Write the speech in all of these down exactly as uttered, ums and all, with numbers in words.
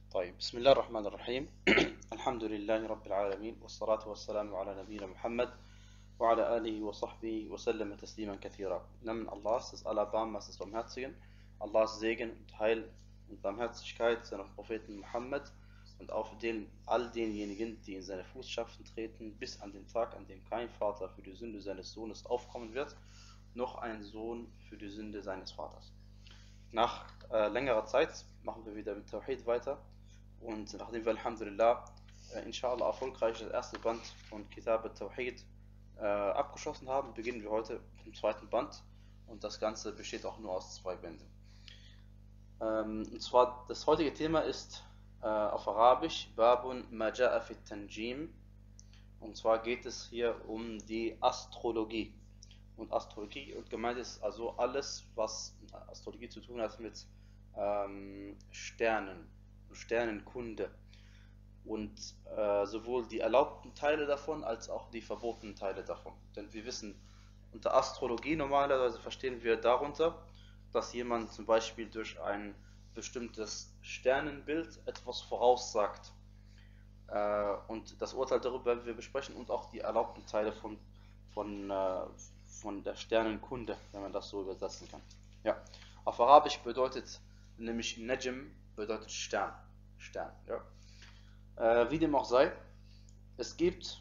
طيب بسم الله الرحمن الرحيم. الحمد لله رب العالمين والصلاة والسلام على نبينا Muhammad وعلى آله وصحبه وسلم تسليما كثيرا. Im Namen Allahs, des Allerbarmers, des Barmherzigen, Allahs Segen und Heil und Barmherzigkeit seinem Propheten Muhammad und auf den, all denjenigen, die in seine Fußstapfen treten, bis an den Tag, an dem kein Vater für die Sünde seines Sohnes aufkommen wird, noch ein Sohn für die Sünde seines Vaters. Nach äh, längerer Zeit machen wir wieder mit Tawhid weiter und nachdem wir Alhamdulillah äh, inshallah erfolgreich das erste Band von Kitab al-Tawhid äh, abgeschlossen haben, beginnen wir heute mit dem zweiten Band und das Ganze besteht auch nur aus zwei Bänden. Ähm, und zwar das heutige Thema ist äh, auf Arabisch Babun ma ja'a fi Tanjim, und zwar geht es hier um die Astrologie. Und Astrologie und gemeint ist also alles, was Astrologie zu tun hat mit ähm, Sternen, Sternenkunde und äh, sowohl die erlaubten Teile davon als auch die verbotenen Teile davon. Denn wir wissen, unter Astrologie normalerweise verstehen wir darunter, dass jemand zum Beispiel durch ein bestimmtes Sternenbild etwas voraussagt. Äh, und das Urteil darüber werden wir besprechen und auch die erlaubten Teile von, von, äh, von der Sternenkunde, wenn man das so übersetzen kann. Ja. Auf Arabisch bedeutet nämlich Najm bedeutet Stern. Stern, ja. Äh, wie dem auch sei, es gibt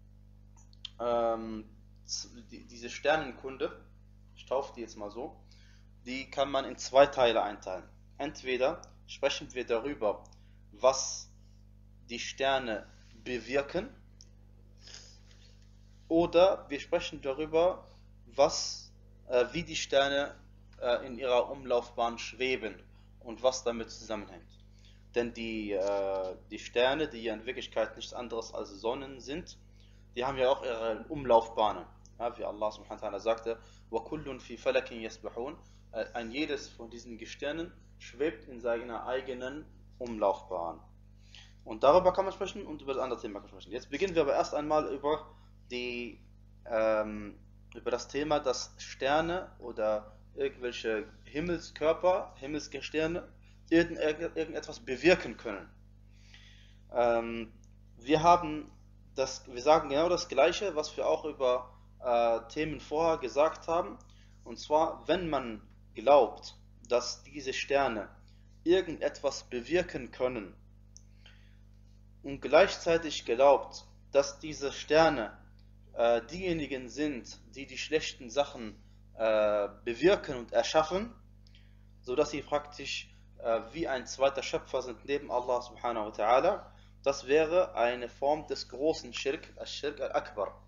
ähm, die, diese Sternenkunde, ich taufe die jetzt mal so, die kann man in zwei Teile einteilen. Entweder sprechen wir darüber, was die Sterne bewirken, oder wir sprechen darüber, was, äh, wie die Sterne äh, in ihrer Umlaufbahn schweben und was damit zusammenhängt. Denn die, äh, die Sterne, die ja in Wirklichkeit nichts anderes als Sonnen sind, die haben ja auch ihre Umlaufbahnen. Ja, wie Allah subhanahu wa ta'ala sagte, وَكُلٌّ فِي فَلَكٍ يَسْبَحُونَ, ein jedes von diesen Gestirnen schwebt in seiner eigenen Umlaufbahn. Und darüber kann man sprechen und über das andere Thema kann man sprechen. Jetzt beginnen wir aber erst einmal über, die, ähm, über das Thema, dass Sterne oder irgendwelche Himmelskörper, Himmelsgestirne, irgend, irgendetwas bewirken können. Ähm, wir haben das, wir sagen genau das Gleiche, was wir auch über äh, Themen vorher gesagt haben. Und zwar, wenn man glaubt, dass diese Sterne irgendetwas bewirken können und gleichzeitig glaubt, dass diese Sterne äh, diejenigen sind, die die schlechten Sachen äh, bewirken und erschaffen, sodass sie praktisch äh, wie ein zweiter Schöpfer sind neben Allah subhanahu wa ta'ala, das wäre eine Form des großen Schirk, al-Shirk al-Akbar.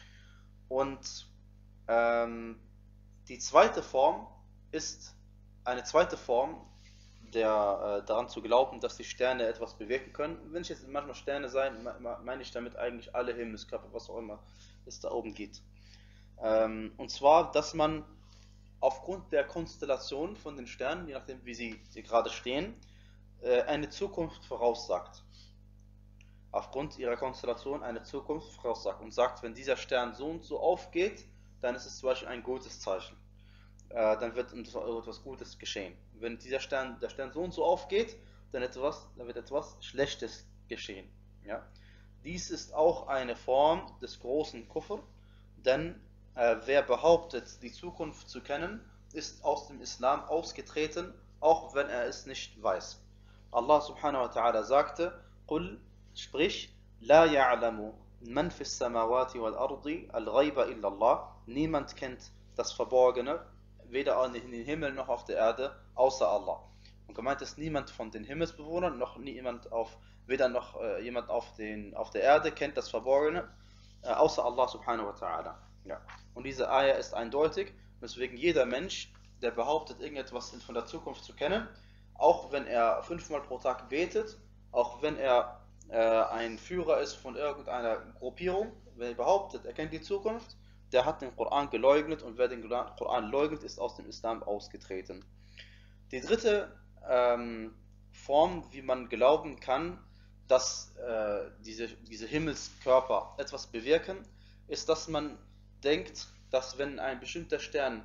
Und ähm, die zweite Form ist eine zweite Form, der, äh, daran zu glauben, dass die Sterne etwas bewirken können. Wenn ich jetzt manchmal Sterne sein, meine ich damit eigentlich alle Himmelskörper, was auch immer es da oben geht. Ähm, und zwar, dass man aufgrund der Konstellation von den Sternen, je nachdem wie sie, sie gerade stehen, äh, eine Zukunft voraussagt. Aufgrund ihrer Konstellation eine Zukunft voraussagt und sagt, wenn dieser Stern so und so aufgeht, dann ist es zum Beispiel ein gutes Zeichen. Äh, dann wird etwas Gutes geschehen. Wenn dieser Stern, der Stern so und so aufgeht, dann, etwas, dann wird etwas Schlechtes geschehen. Ja? Dies ist auch eine Form des großen Kufr, denn äh, wer behauptet, die Zukunft zu kennen, ist aus dem Islam ausgetreten, auch wenn er es nicht weiß. Allah subhanahu wa ta'ala sagte, Qul, sprich, La ya'lamu man fis samawati wal ardi al-ghayba illa Allah. Niemand kennt das Verborgene, weder in den Himmel noch auf der Erde, außer Allah. Und gemeint ist, niemand von den Himmelsbewohnern, noch niemand auf, weder noch äh, jemand auf, den, auf der Erde kennt das Verborgene, äh, außer Allah subhanahu wa ta'ala. Ja. Und diese Ayah ist eindeutig, weswegen jeder Mensch, der behauptet, irgendetwas von der Zukunft zu kennen, auch wenn er fünfmal pro Tag betet, auch wenn er äh, ein Führer ist von irgendeiner Gruppierung, wenn er behauptet, er kennt die Zukunft, der hat den Koran geleugnet, und wer den Koran leugnet, ist aus dem Islam ausgetreten. Die dritte ähm, Form, wie man glauben kann, dass äh, diese, diese Himmelskörper etwas bewirken, ist, dass man denkt, dass wenn ein bestimmter Stern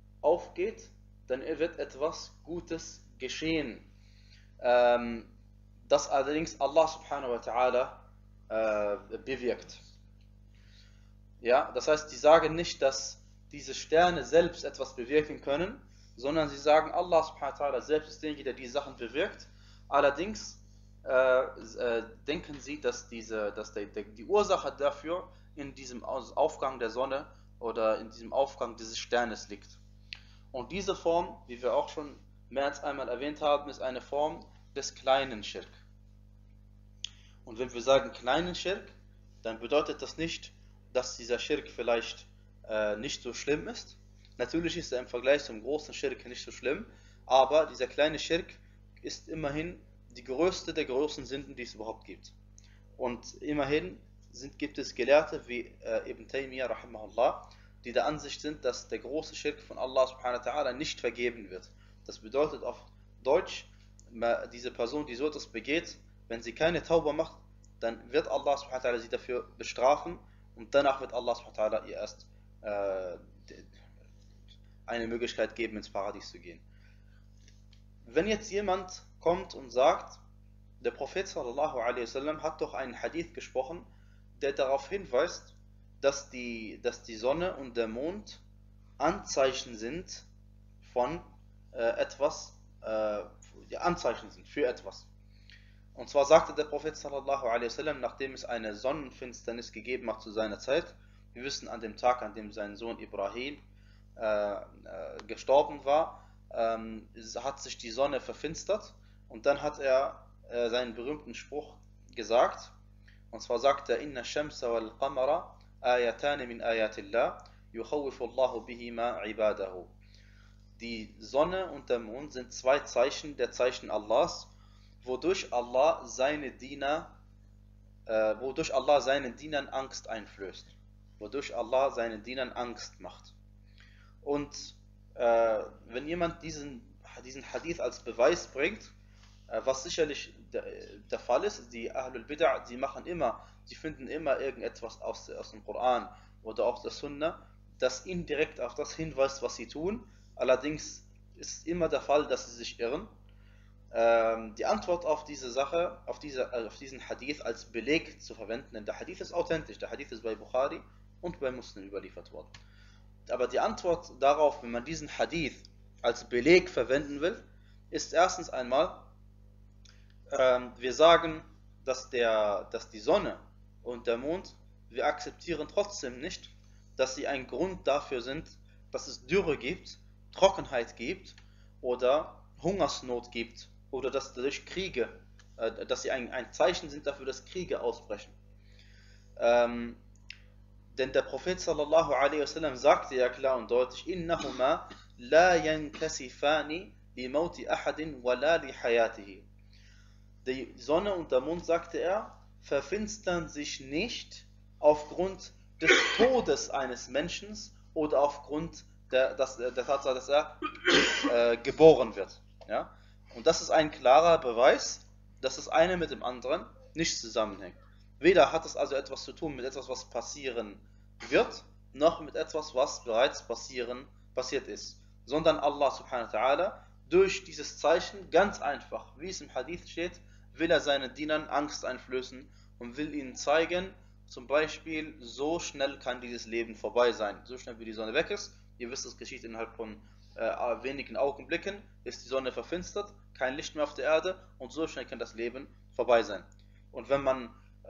aufgeht, dann wird etwas Gutes geschehen. Ähm, das allerdings Allah subhanahu wa ta'ala äh, bewirkt. Ja, das heißt, die sagen nicht, dass diese Sterne selbst etwas bewirken können, sondern sie sagen, Allah subhanahu wa ta'ala selbst ist derjenige, der die Sachen bewirkt. Allerdings äh, äh, denken sie, dass, diese, dass der, der, die Ursache dafür in diesem Aufgang der Sonne oder in diesem Aufgang dieses Sternes liegt. Und diese Form, wie wir auch schon mehr als einmal erwähnt haben, ist eine Form des kleinen Schirk. Und wenn wir sagen kleinen Schirk, dann bedeutet das nicht, dass dieser Schirk vielleicht äh, nicht so schlimm ist. Natürlich ist er im Vergleich zum großen Schirk nicht so schlimm, aber dieser kleine Schirk ist immerhin die größte der großen Sünden, die es überhaupt gibt. Und immerhin sind, gibt es Gelehrte wie äh, Ibn Taymiyyah rahimahullah, die der Ansicht sind, dass der große Schirk von Allah subhanahu wa ta'ala nicht vergeben wird. Das bedeutet auf Deutsch, diese Person, die so etwas begeht, wenn sie keine Tauba macht, dann wird Allah subhanahu wa ta'ala sie dafür bestrafen und danach wird Allah subhanahu wa ta'ala ihr erst äh, eine Möglichkeit geben, ins Paradies zu gehen. Wenn jetzt jemand kommt und sagt, der Prophet sallallahu alaihi wasallam hat doch einen Hadith gesprochen, der darauf hinweist, dass die, dass die Sonne und der Mond Anzeichen sind von äh, etwas, äh, die Anzeichen sind für etwas. Und zwar sagte der Prophet sallallahu alaihi wasallam, nachdem es eine Sonnenfinsternis gegeben hat zu seiner Zeit, wir wissen an dem Tag, an dem sein Sohn Ibrahim äh, äh, gestorben war, ähm, hat sich die Sonne verfinstert und dann hat er äh, seinen berühmten Spruch gesagt, und zwar sagt er, Inna Shamsa wal Qamara ayatani min ayatillah yukhawwifu Allahu bihima ibadahu. Die Sonne und der Mond sind zwei Zeichen der Zeichen Allahs, wodurch Allah seine Diener, äh, wodurch Allah seinen Dienern Angst einflößt, wodurch Allah seinen Dienern Angst macht. Und äh, wenn jemand diesen, diesen Hadith als Beweis bringt, äh, was sicherlich der, der Fall ist, die Ahlul Bid'ah, die machen immer, sie finden immer irgendetwas aus, aus dem Koran oder aus der Sunna, das indirekt auf das hinweist, was sie tun. Allerdings ist immer der Fall, dass sie sich irren. Ähm, die Antwort auf diese Sache, auf, diese, auf diesen Hadith als Beleg zu verwenden, denn der Hadith ist authentisch, der Hadith ist bei Bukhari und bei Muslim überliefert worden. Aber die Antwort darauf, wenn man diesen Hadith als Beleg verwenden will, ist erstens einmal, ähm, wir sagen, dass, der, dass die Sonne und der Mond, wir akzeptieren trotzdem nicht, dass sie ein Grund dafür sind, dass es Dürre gibt, Trockenheit gibt oder Hungersnot gibt oder dass durch Kriege, äh, dass sie ein, ein Zeichen sind dafür, dass Kriege ausbrechen. Ähm, denn der Prophet sallallahu alaihi wasallam sagte ja klar und deutlich, innahuma la yankasifani li mauti ahadin wa la li hayatihi. Die Sonne und der Mond, sagte er, verfinstern sich nicht aufgrund des Todes eines Menschen oder aufgrund der, der, der Tatsache, dass er äh, geboren wird. Ja? Und das ist ein klarer Beweis, dass das eine mit dem anderen nicht zusammenhängt. Weder hat es also etwas zu tun mit etwas, was passieren wird, noch mit etwas, was bereits passieren, passiert ist. Sondern Allah subhanahu wa ta'ala, durch dieses Zeichen, ganz einfach, wie es im Hadith steht, will er seinen Dienern Angst einflößen und will ihnen zeigen, zum Beispiel, so schnell kann dieses Leben vorbei sein. So schnell wie die Sonne weg ist, ihr wisst, es geschieht innerhalb von äh, wenigen Augenblicken, ist die Sonne verfinstert, kein Licht mehr auf der Erde und so schnell kann das Leben vorbei sein. Und wenn man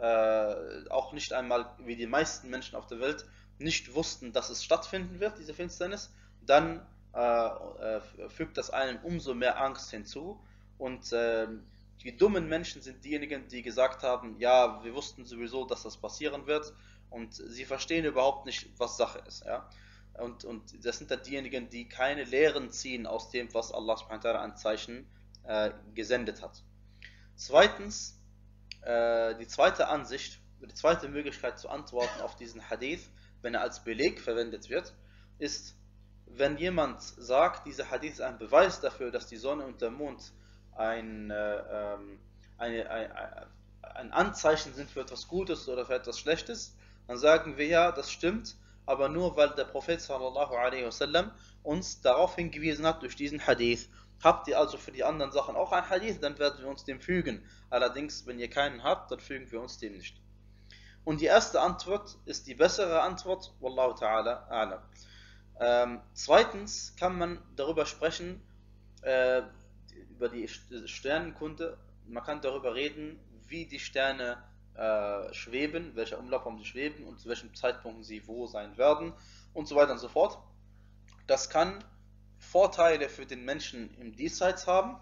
äh, auch nicht einmal, wie die meisten Menschen auf der Welt, nicht wussten, dass es stattfinden wird, diese Finsternis, dann äh, äh, fügt das einem umso mehr Angst hinzu. Und äh, die dummen Menschen sind diejenigen, die gesagt haben, ja, wir wussten sowieso, dass das passieren wird und sie verstehen überhaupt nicht, was Sache ist. Ja? Und, und das sind dann diejenigen, die keine Lehren ziehen aus dem, was Allah subhanahu wa ta'ala an Zeichen äh, gesendet hat. Zweitens, äh, die zweite Ansicht, die zweite Möglichkeit zu antworten auf diesen Hadith, wenn er als Beleg verwendet wird, ist, wenn jemand sagt, dieser Hadith ist ein Beweis dafür, dass die Sonne und der Mond ein, äh, eine, ein, ein Anzeichen sind für etwas Gutes oder für etwas Schlechtes, dann sagen wir ja, das stimmt, aber nur weil der Prophet sallallahu alaihi wasallam uns darauf hingewiesen hat durch diesen Hadith. Habt ihr also für die anderen Sachen auch ein Hadith, dann werden wir uns dem fügen. Allerdings, wenn ihr keinen habt, dann fügen wir uns dem nicht. Und die erste Antwort ist die bessere Antwort. Wallahu ta'ala a'lam. Ähm, zweitens kann man darüber sprechen, äh, über die Sternenkunde. Man kann darüber reden, wie die Sterne äh, schweben, welcher Umlaufbahn sie schweben und zu welchem Zeitpunkt sie wo sein werden und so weiter und so fort. Das kann Vorteile für den Menschen im Diesseits haben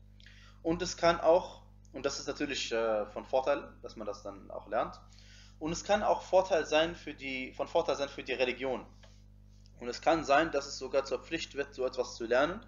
und es kann auch, und das ist natürlich äh, von Vorteil, dass man das dann auch lernt, und es kann auch Vorteil sein für die, von Vorteil sein für die Religion. Und es kann sein, dass es sogar zur Pflicht wird, so etwas zu lernen.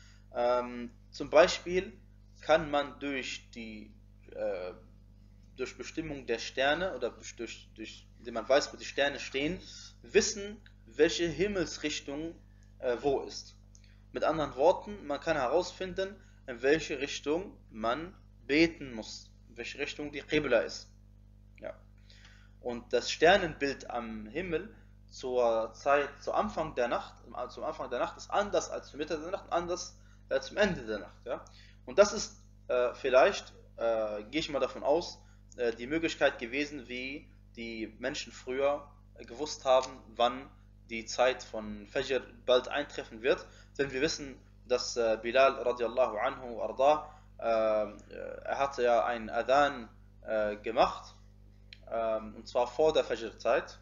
Ähm, zum Beispiel kann man durch die äh, durch Bestimmung der Sterne oder durch, durch, indem man weiß, wo die Sterne stehen, wissen, welche Himmelsrichtung äh, wo ist. Mit anderen Worten, man kann herausfinden, in welche Richtung man beten muss, in welche Richtung die Qibla ist. Ja. Und das Sternenbild am Himmel zur Zeit, zu Anfang der Nacht, zum Anfang der Nacht ist anders als zur Mitte der Nacht und anders äh, zum Ende der Nacht. Ja? Und das ist äh, vielleicht, äh, gehe ich mal davon aus, äh, die Möglichkeit gewesen, wie die Menschen früher äh, gewusst haben, wann die Zeit von Fajr bald eintreffen wird. Denn wir wissen, dass äh, Bilal radiallahu anhu arda, äh, er hatte ja einen Adhan äh, gemacht, äh, und zwar vor der Fajr-Zeit.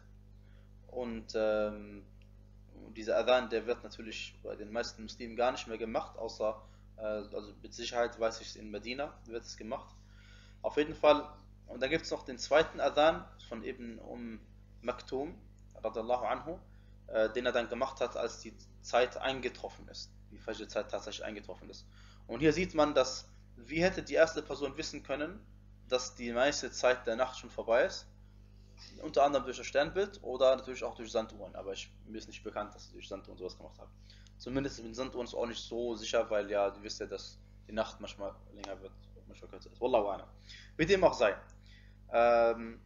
Und ähm, dieser Adhan, der wird natürlich bei den meisten Muslimen gar nicht mehr gemacht, außer, äh, also mit Sicherheit weiß ich, in Medina wird es gemacht. Auf jeden Fall, und dann gibt es noch den zweiten Adhan von Ibn Umm Maktum, radiallahu anhu, äh, den er dann gemacht hat, als die Zeit eingetroffen ist, die Fajr-Zeit tatsächlich eingetroffen ist. Und hier sieht man, dass, wie hätte die erste Person wissen können, dass die meiste Zeit der Nacht schon vorbei ist? Unter anderem durch das Sternbild oder natürlich auch durch Sanduhren, aber ich, mir ist nicht bekannt, dass sie durch Sanduhren sowas gemacht haben. Zumindest mit Sanduhren ist auch nicht so sicher, weil ja, du wisst ja, dass die Nacht manchmal länger wird, manchmal kürzer ist. Wallahu a'lam. Wie dem auch sei. Ähm,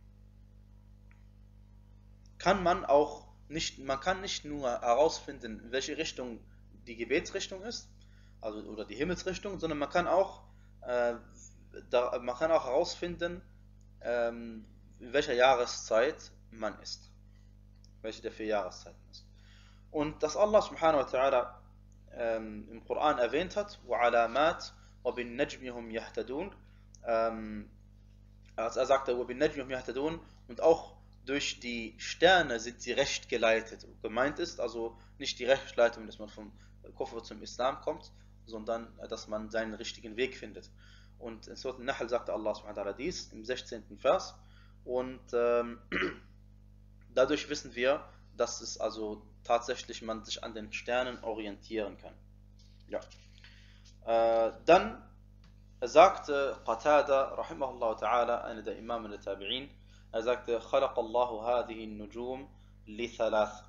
kann man auch nicht, man kann nicht nur herausfinden, in welche Richtung die Gebetsrichtung ist, also oder die Himmelsrichtung, sondern man kann auch, äh, da, man kann auch herausfinden, ähm, in welcher Jahreszeit man ist. Welche der vier Jahreszeiten ist. Und dass Allah subhanahu wa ta'ala ähm, im Koran erwähnt hat, وَعَلَامَاتٍ وَبِالنَّجْمِ هُمْ يَهْتَدُونَ, ähm, als er sagte, وَبِالنَّجْمِ هُمْ يَهْتَدُونَ, und auch durch die Sterne sind sie recht geleitet. Gemeint ist also nicht die Rechtsleitung, dass man vom Kufr zum Islam kommt, sondern dass man seinen richtigen Weg findet. Und in Surah An-Nahl sagte Allah subhanahu wa ta'ala dies im sechzehnten Vers. Und ähm, dadurch wissen wir, dass es also tatsächlich man sich an den Sternen orientieren kann. Ja. Äh, dann sagte Qatada, rahimahullah ta'ala, einer der Imame der Tabi'in, er sagte, خلق الله هذه النجوم لثلاث.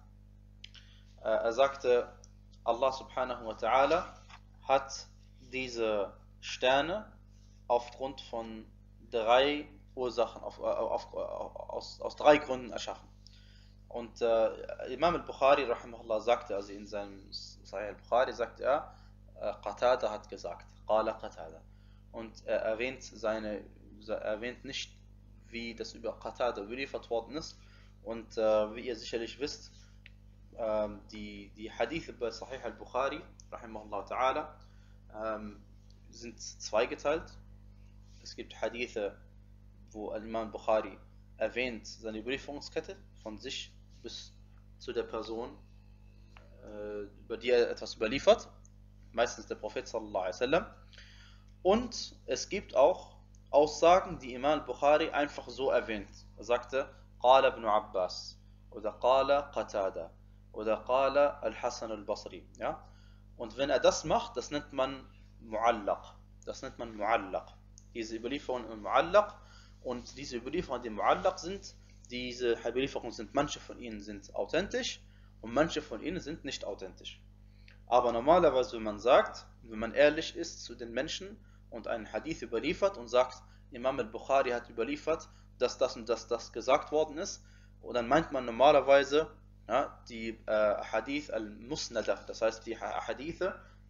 Er sagte, Allah subhanahu wa ta'ala hat diese Sterne aufgrund von drei Ursachen, auf, auf, auf, aus, aus drei Gründen erschaffen. Und äh, Imam al-Bukhari, rahimahullah, sagte, also in seinem Sahih al-Bukhari, sagte er, äh, Qatada hat gesagt, Qala Qatada. Und er erwähnt, seine, er erwähnt nicht, wie das über Qatada überliefert worden ist. Und äh, wie ihr sicherlich wisst, äh, die, die Hadith bei Sahih al-Bukhari, rahimahullah ta'ala, äh, sind zweigeteilt. Es gibt Hadithe, wo Imam Bukhari erwähnt seine Überlieferungskette von sich bis zu der Person, äh, über die er etwas überliefert, meistens der Prophet sallallahu alaihi wasallam. Und es gibt auch Aussagen, die Imam Bukhari einfach so erwähnt. Er sagte, Qala ibn Abbas oder Qala Qatada oder Qala al-Hasan al-Basri. Ja? Und wenn er das macht, das nennt man Mu'allaq. Das nennt man Mu'allaq. Diese Überlieferungen im Mu'allaq. Und diese Überlieferungen, die Mu'allaq sind, diese Überlieferungen sind, manche von ihnen sind authentisch und manche von ihnen sind nicht authentisch. Aber normalerweise, wenn man sagt, wenn man ehrlich ist zu den Menschen und einen Hadith überliefert und sagt, Imam al-Bukhari hat überliefert, dass das und das, das gesagt worden ist, und dann meint man normalerweise ja, die äh, Hadith al-Musnada, das heißt die Hadithe,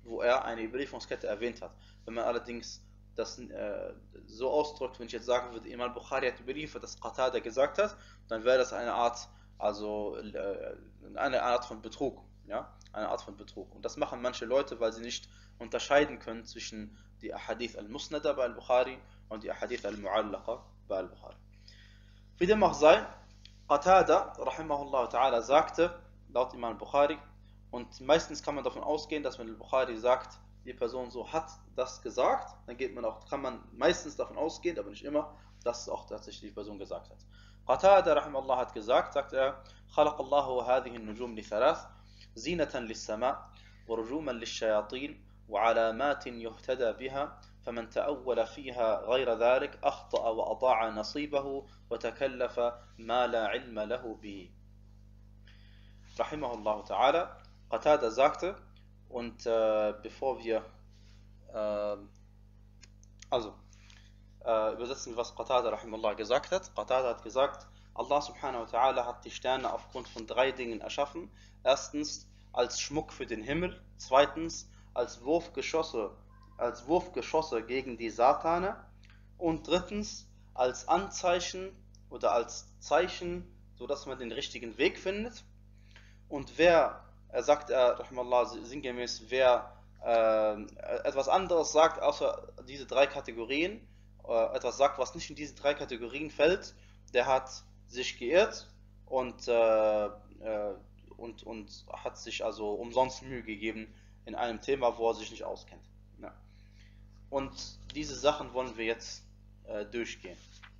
wo er eine Überlieferungskette erwähnt hat. Wenn man allerdings das äh, so ausdrückt, wenn ich jetzt sagen würde, Imam Bukhari hat überliefert, dass Qatada gesagt hat, dann wäre das eine Art, also äh, eine Art von Betrug, ja, eine Art von Betrug. Und das machen manche Leute, weil sie nicht unterscheiden können zwischen die Ahadith al-Musnada bei al-Bukhari und die Ahadith al-Mu'allaqa bei al-Bukhari. Wie dem auch sei, Qatada, rahimahullah ta'ala, sagte, laut Imam Bukhari, und meistens kann man davon ausgehen, dass wenn al-Bukhari sagt, die Person so hat das gesagt, dann geht man auch, kann man meistens davon ausgehen, aber nicht immer, dass es auch tatsächlich die Person gesagt hat. Qatada, rahimahullah, hat gesagt, sagt er, خلق الله هذه النجوم لثلاث زينة للسماء ورجوما للشياطين وعلامات يهتدى بها فمن تأول فيها غير ذلك أخطأ وأضاع نصيبه وتكلف ما لا علم له به. Rahimahullah ta'ala, Qatada sagte, und äh, bevor wir äh, also äh, übersetzen, was Qatada rahimahullah gesagt hat, Qatada hat gesagt, Allah subhanahu wa ta'ala hat die Sterne aufgrund von drei Dingen erschaffen. Erstens als Schmuck für den Himmel, zweitens als Wurfgeschosse, als Wurfgeschosse gegen die Satane und drittens als Anzeichen oder als Zeichen, sodass man den richtigen Weg findet. Und wer, er sagt er, rahimahullah, sinngemäß, wer äh, etwas anderes sagt, außer diese drei Kategorien, äh, etwas sagt, was nicht in diese drei Kategorien fällt, der hat sich geirrt und, äh, äh, und, und hat sich also umsonst Mühe gegeben in einem Thema, wo er sich nicht auskennt. Ja. Und diese Sachen wollen wir jetzt äh, durchgehen.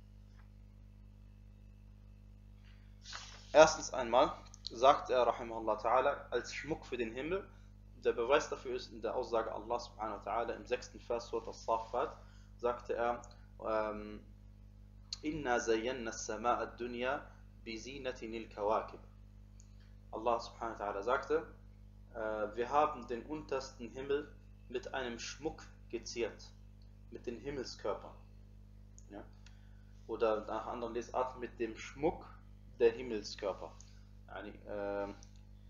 Erstens einmal sagt er, rahimahullah ta'ala, als Schmuck für den Himmel. Der Beweis dafür ist in der Aussage Allah subhanahu wa ta'ala im sechsten Vers Surat al-Safat, sagte er, ähm, Inna zayyanna as-sama'a ad-dunya bi zinatin al-kawakib. Allah subhanahu wa ta'ala sagte, äh, wir haben den untersten Himmel mit einem Schmuck geziert, mit den Himmelskörpern. Ja? Oder nach anderen Lesarten mit dem Schmuck der Himmelskörper. Yani, äh, äh,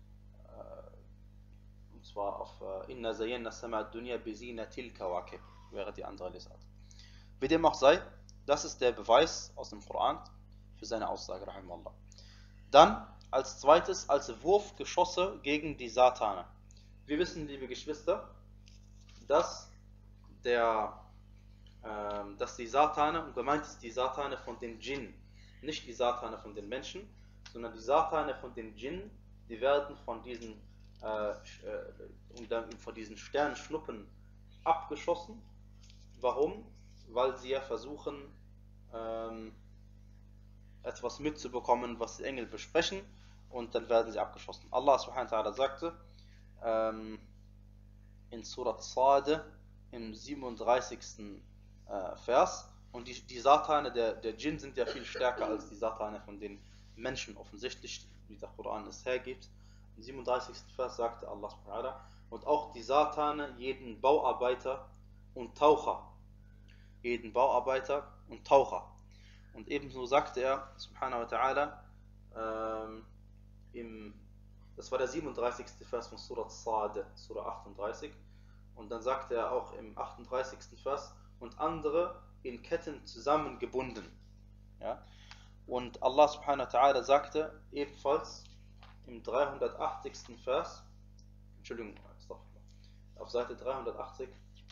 und zwar auf Inna zayyanna as-sama'a ad-dunya bi zinatil kawakib wäre die andere Lesart. Wie dem auch sei, das ist der Beweis aus dem Koran für seine Aussage, rahimahullah. Dann als zweites als Wurfgeschosse gegen die Satane. Wir wissen, liebe Geschwister, dass, der, äh, dass die Satane, und gemeint ist die Satane von den Djinn, nicht die Satane von den Menschen, sondern die Satane von den Djinn, die werden von diesen, äh, und dann von diesen Sternschnuppen abgeschossen. Warum? Weil sie ja versuchen, ähm, etwas mitzubekommen, was die Engel besprechen, und dann werden sie abgeschossen. Allah subhanahu wa ta'ala sagte ähm, in Surat Sade im siebenunddreißigsten Äh, Vers, und die, die Satane der, der Djinn sind ja viel stärker als die Satane von den Menschen, offensichtlich, wie der Koran es hergibt. Im siebenunddreißigsten Vers sagte Allah subhanahu wa ta'ala, und auch die Satane jeden Bauarbeiter und Taucher. jeden Bauarbeiter und Taucher. Und ebenso sagte er, subhanahu wa ta'ala, ähm, im, das war der siebenunddreißigste Vers von Surat Sa'ad, Surah achtunddreißig, und dann sagte er auch im achtunddreißigsten Vers, und andere in Ketten zusammengebunden. Ja? Und Allah subhanahu wa ta'ala sagte ebenfalls im dreihundertachtzigsten Vers, Entschuldigung, auf Seite dreihundertachtzig,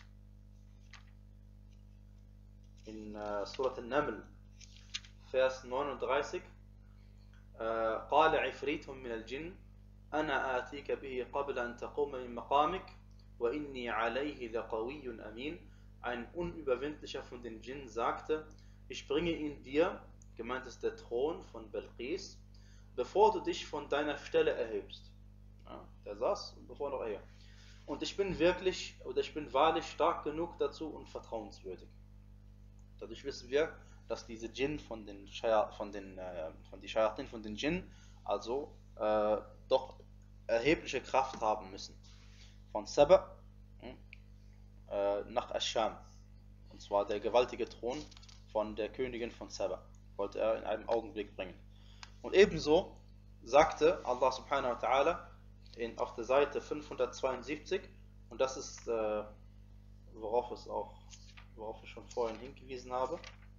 in uh, Surat al-Naml, Vers neununddreißig, قال عفريت من الجن أنا آتيك به قبل أن تقوم من مقامك وإني عليه لقوي أمين. Ein Unüberwindlicher von den Djinn sagte, ich bringe ihn dir, gemeint ist der Thron von Belqis, bevor du dich von deiner Stelle erhebst. Ja, der saß, bevor noch er. Und ich bin wirklich, oder ich bin wahrlich stark genug dazu und vertrauenswürdig. Dadurch wissen wir, dass diese Djinn von den von den äh, von die Shayatin von den Djinn also äh, doch erhebliche Kraft haben müssen. Von Saba äh, nach Ascham. Und zwar der gewaltige Thron von der Königin von Saba. Wollte er in einem Augenblick bringen. Und ebenso sagte Allah subhanahu wa ta'ala auf der Seite fünfhundertzweiundsiebzig Und das ist, äh, worauf es auch, worauf ich schon vorhin hingewiesen habe,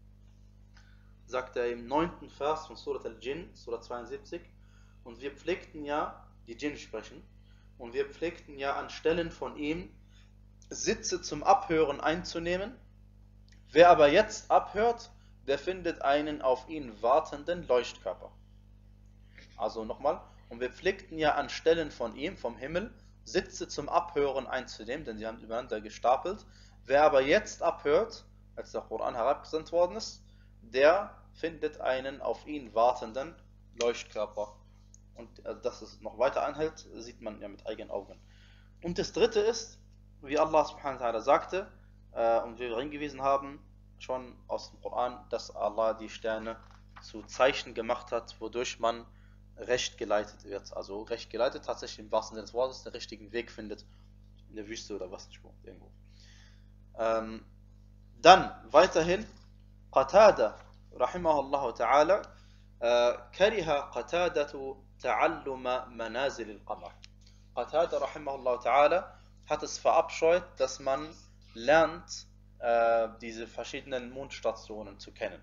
sagt er im neunten Vers von Surat al-Jinn, Surat zweiundsiebzig, und wir pflegten ja, die Djinn sprechen, und wir pflegten ja anstellen von ihm Sitze zum Abhören einzunehmen. Wer aber jetzt abhört, der findet einen auf ihn wartenden Leuchtkörper. Also nochmal, und wir pflegten ja anstellen von ihm, vom Himmel, Sitze zum Abhören einzunehmen, denn sie haben übereinander gestapelt. Wer aber jetzt abhört, als der Koran herabgesandt worden ist, der findet einen auf ihn wartenden Leuchtkörper. Und äh, dass es noch weiter anhält, sieht man ja mit eigenen Augen. Und das dritte ist, wie Allah subhanahu wa ta'ala sagte, äh, und wir hingewiesen haben, schon aus dem Koran, dass Allah die Sterne zu Zeichen gemacht hat, wodurch man recht geleitet wird. Also recht geleitet tatsächlich im wahrsten Sinne des Wortes, den richtigen Weg findet in der Wüste oder was nicht irgendwo. Ähm, dann weiterhin Qatada rahimahullah ta'ala äh, kariha Qatadatu ta'alluma manazil al-qamar. Qatada rahimahullah ta'ala hat es verabscheut, dass man lernt, äh, diese verschiedenen Mondstationen zu kennen.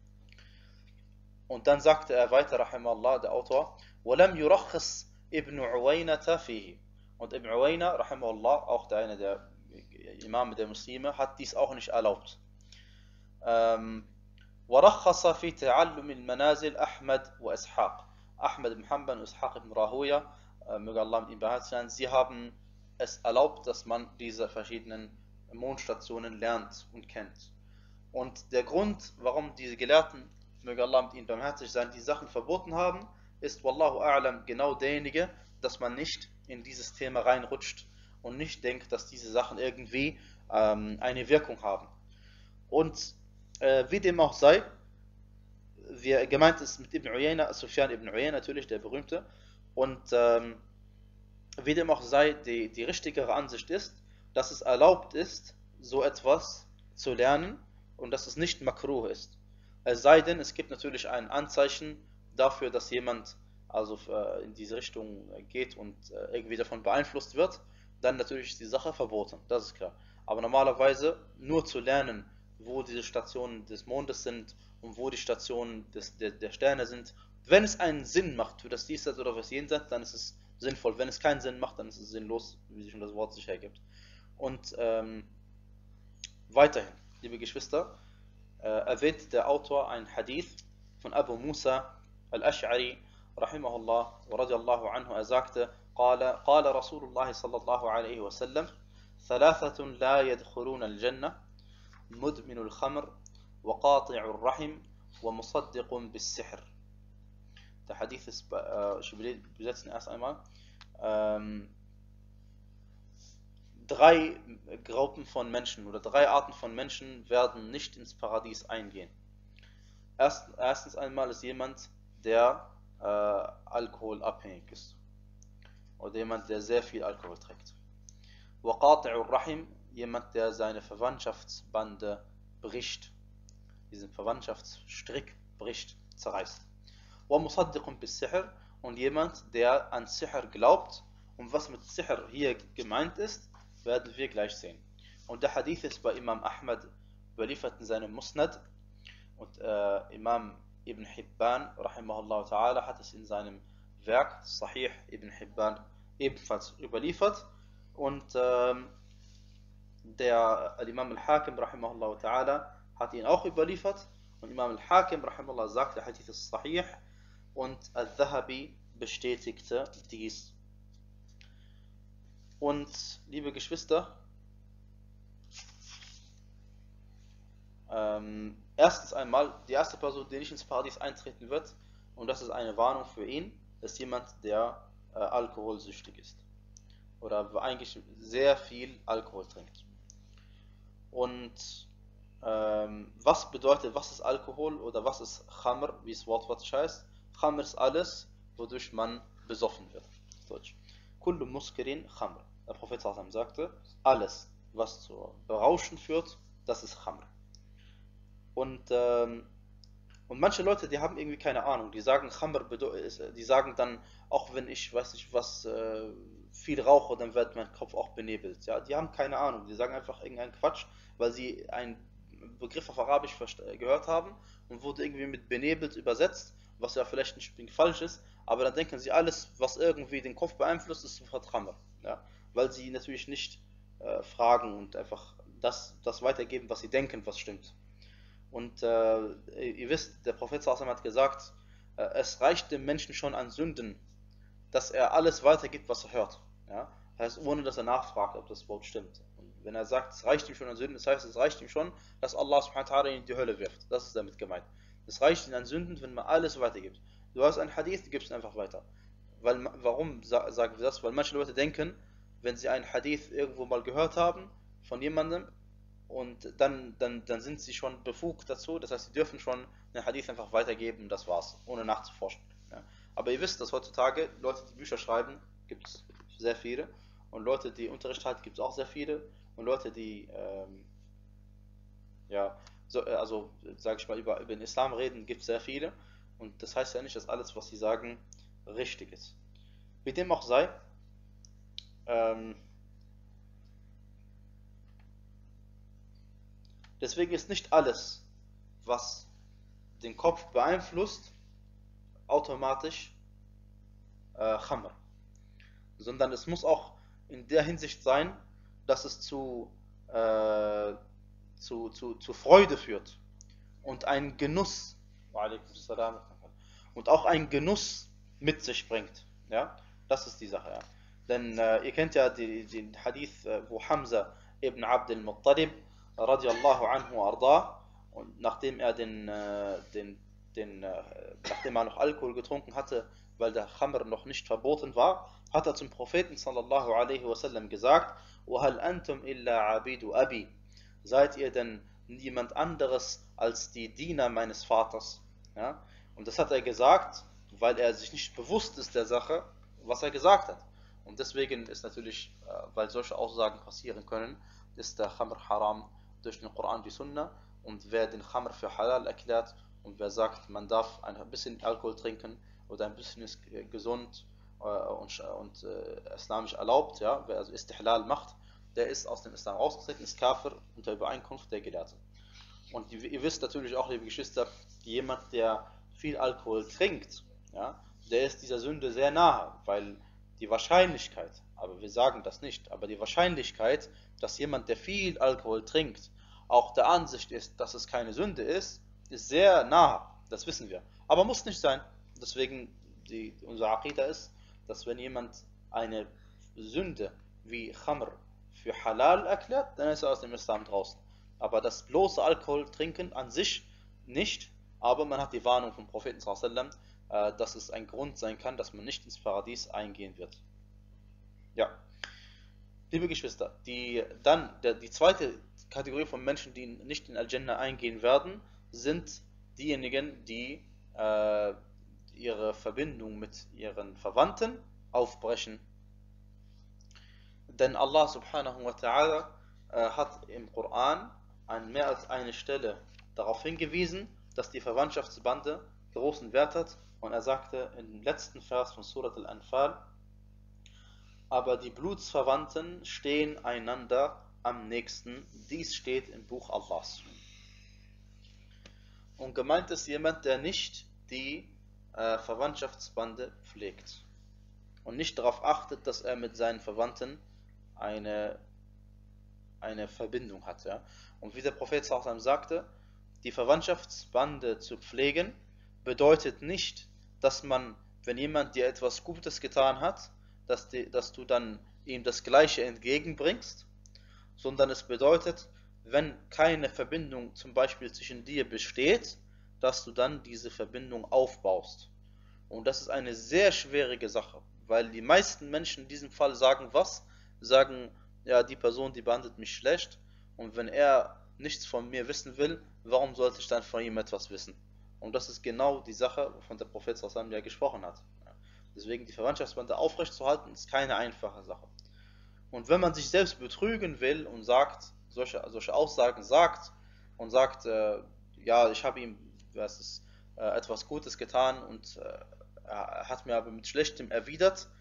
Und dann sagte er weiter, rahimahullah, der Autor, وَلَمْ يُرَخِّصْ ibn Uwaynata fihi. Und Ibn Uwayna, rahimahullah, auch der eine der Imame der Muslime, hat dies auch nicht erlaubt. Ähm, وَرَخَّصَ فِي تَعَلُّمِ الْمَنَازِلِ Ahmad wa Ishaq. Ahmad ibn Hanbal und Ishaq ibn Rahuya, äh, möge Allah mit ihm beheizt sein, sie haben es erlaubt, dass man diese verschiedenen Mondstationen lernt und kennt. Und der Grund, warum diese Gelehrten, möge Allah mit ihnen barmherzig sein, die Sachen verboten haben, ist, Wallahu a'lam, genau derjenige, dass man nicht in dieses Thema reinrutscht und nicht denkt, dass diese Sachen irgendwie ähm, eine Wirkung haben. Und äh, wie dem auch sei, wie gemeint ist mit Ibn Uyayna, Sufyan ibn Uyayna natürlich, der berühmte, und ähm, wie dem auch sei, die, die richtigere Ansicht ist, dass es erlaubt ist, so etwas zu lernen und dass es nicht makruh ist. Es sei denn, es gibt natürlich ein Anzeichen dafür, dass jemand also in diese Richtung geht und irgendwie davon beeinflusst wird, dann natürlich ist die Sache verboten, das ist klar. Aber normalerweise nur zu lernen, wo diese Stationen des Mondes sind und wo die Stationen des, der, der Sterne sind, wenn es einen Sinn macht für das Diesseits oder was Jenseits, dann ist es sinnvoll. Wenn es keinen Sinn macht, dann ist es sinnlos, wie sich schon das Wort sich hergibt. Und ähm, weiterhin, liebe Geschwister, äh, erwähnt der Autor ein Hadith von Abu Musa al-Ash'ari rahimahullah wa radiallahu anhu. Er sagte, قال قال رسول الله صلى الله عليه وسلم ثلاثة لا يدخلون الجنة مدمن الخمر وقاطع الرحم ومصدق بالسحر. Der Hadith ist, äh, ich übersetze ihn erst einmal. Ähm, drei Gruppen von Menschen oder drei Arten von Menschen werden nicht ins Paradies eingehen. Erst, erstens einmal ist jemand, der äh, alkoholabhängig ist. Oder jemand, der sehr viel Alkohol trinkt. وَقَاطِعُ الرَّحِمِ, jemand, der seine Verwandtschaftsbande bricht. Diesen Verwandtschaftsstrick bricht, zerreißt. وَمُصَدِّقٌ بِالسِّحْرِ, und jemand, der an Sihr glaubt. Und was mit Sihr hier gemeint ist, werden wir gleich sehen. Und der Hadith ist bei Imam Ahmad überliefert in seinem Musnad. Und äh, Imam Ibn Hibban, rahimahullah ta'ala, hat es in seinem Werk, Sahih Ibn Hibban, ebenfalls überliefert. Und ähm, der Imam al-Hakim, rahimahullah ta'ala, hat ihn auch überliefert. Und Imam al-Hakim, rahimahullah, sagt, der Hadith ist Sahih. Und al-Dhahabi bestätigte dies. Und, liebe Geschwister, ähm, erstens einmal, die erste Person, die nicht ins Paradies eintreten wird, und das ist eine Warnung für ihn, ist jemand, der äh, alkoholsüchtig ist. Oder eigentlich sehr viel Alkohol trinkt. Und ähm, was bedeutet, was ist Alkohol oder was ist Khamr, wie es wortwörtlich heißt? Khamr ist alles, wodurch man besoffen wird. Deutsch. Kullu muskirin Khamr. Der Prophet sagte, alles, was zu Berauschen führt, das ist Khamr. Und, ähm, und manche Leute, die haben irgendwie keine Ahnung, die sagen Khamr, die sagen dann, auch wenn ich weiß nicht was, äh, viel rauche, dann wird mein Kopf auch benebelt. Ja, die haben keine Ahnung, die sagen einfach irgendeinen Quatsch, weil sie einen Begriff auf Arabisch gehört haben und wurde irgendwie mit benebelt übersetzt, was ja vielleicht nicht falsch ist, aber dann denken sie, alles, was irgendwie den Kopf beeinflusst, ist sofort Khamr. Ja, weil sie natürlich nicht äh, fragen und einfach das, das weitergeben, was sie denken, was stimmt. Und äh, ihr wisst, der Prophet sallallahu alaihi wasallam hat gesagt, äh, es reicht dem Menschen schon an Sünden, dass er alles weitergibt, was er hört. Ja? Heißt, ohne dass er nachfragt, ob das Wort stimmt. Und wenn er sagt, es reicht ihm schon an Sünden, das heißt, es reicht ihm schon, dass Allah subhanahu wa ta'ala ihn in die Hölle wirft. Das ist damit gemeint. Es reicht ihm an Sünden, wenn man alles weitergibt. Du hast einen Hadith, du gibst ihn einfach weiter. Weil, warum sagen wir das? Weil manche Leute denken, wenn sie einen Hadith irgendwo mal gehört haben von jemandem, und dann, dann, dann sind sie schon befugt dazu, das heißt, sie dürfen schon den Hadith einfach weitergeben, das war's, ohne nachzuforschen. Ja. Aber ihr wisst, dass heutzutage Leute, die Bücher schreiben, gibt es sehr viele, und Leute, die Unterricht halten, gibt es auch sehr viele, und Leute, die, ähm, ja, so, also, sage ich mal, über, über den Islam reden, gibt es sehr viele, und das heißt ja nicht, dass alles, was sie sagen, richtig ist. Wie dem auch sei, ähm, deswegen ist nicht alles, was den Kopf beeinflusst, automatisch äh, Khamr. Sondern es muss auch in der Hinsicht sein, dass es zu, äh, zu, zu, zu Freude führt und einen Genuss, und auch einen Genuss mit sich bringt. Ja? Das ist die Sache. Ja? Denn äh, ihr kennt ja die, den Hadith, äh, wo Hamza ibn Abd al-Muttalib radiallahu anhu arda, und nachdem er den, äh, den, den äh, nachdem er noch Alkohol getrunken hatte, weil der Khamr noch nicht verboten war, hat er zum Propheten sallallahu alaihi wasallam gesagt: وَهَلْ أَنْتُمْ إِلَّا عَبِيدُ أَبِي, seid ihr denn niemand anderes als die Diener meines Vaters? Ja? Und das hat er gesagt, weil er sich nicht bewusst ist der Sache, was er gesagt hat. Und deswegen ist natürlich, weil solche Aussagen passieren können, ist der Khamr haram durch den Koran, die Sunna. Und wer den Khamr für halal erklärt und wer sagt, man darf ein bisschen Alkohol trinken oder ein bisschen ist gesund äh, und, und äh, islamisch erlaubt, ja, wer also Istihlal macht, der ist aus dem Islam rausgetreten, ist Kafir unter Übereinkunft der Gelehrten. Und ihr wisst natürlich auch, liebe Geschwister, jemand, der viel Alkohol trinkt, ja, der ist dieser Sünde sehr nahe, weil die Wahrscheinlichkeit, aber wir sagen das nicht, aber die Wahrscheinlichkeit, dass jemand, der viel Alkohol trinkt, auch der Ansicht ist, dass es keine Sünde ist, ist sehr nahe, das wissen wir. Aber muss nicht sein. Deswegen, die, unser Aqidah ist, dass wenn jemand eine Sünde wie Khamr für halal erklärt, dann ist er aus dem Islam draußen. Aber das bloße Alkohol trinken an sich nicht, aber man hat die Warnung vom Propheten sallallahu alaihi wasallam, dass es ein Grund sein kann, dass man nicht ins Paradies eingehen wird. Ja. Liebe Geschwister, die, dann, der, die zweite Kategorie von Menschen, die nicht in Al-Jannah eingehen werden, sind diejenigen, die äh, ihre Verbindung mit ihren Verwandten aufbrechen. Denn Allah subhanahu wa ta'ala äh, hat im Koran an mehr als eine Stelle darauf hingewiesen, dass die Verwandtschaftsbande großen Wert hat. Und er sagte im letzten Vers von Surat Al-Anfal: Aber die Blutsverwandten stehen einander am nächsten. Dies steht im Buch Allahs. Und gemeint ist jemand, der nicht die äh, Verwandtschaftsbande pflegt und nicht darauf achtet, dass er mit seinen Verwandten eine, eine Verbindung hat. Ja? Und wie der Prophet sallallahu alaihi wasallam sagte, die Verwandtschaftsbande zu pflegen bedeutet nicht, dass man, wenn jemand dir etwas Gutes getan hat, dass, die, dass du dann ihm das Gleiche entgegenbringst, sondern es bedeutet, wenn keine Verbindung zum Beispiel zwischen dir besteht, dass du dann diese Verbindung aufbaust. Und das ist eine sehr schwierige Sache, weil die meisten Menschen in diesem Fall sagen was? Sagen, ja, die Person, die behandelt mich schlecht, und wenn er nichts von mir wissen will, warum sollte ich dann von ihm etwas wissen? Und das ist genau die Sache, von der Prophet sallallahu alaihi wasallam ja gesprochen hat. Deswegen die Verwandtschaftsbande aufrechtzuerhalten, ist keine einfache Sache. Und wenn man sich selbst betrügen will und sagt, solche, solche Aussagen sagt und sagt, äh, ja, ich habe ihm was ist, äh, etwas Gutes getan und äh, er hat mir aber mit Schlechtem erwidert,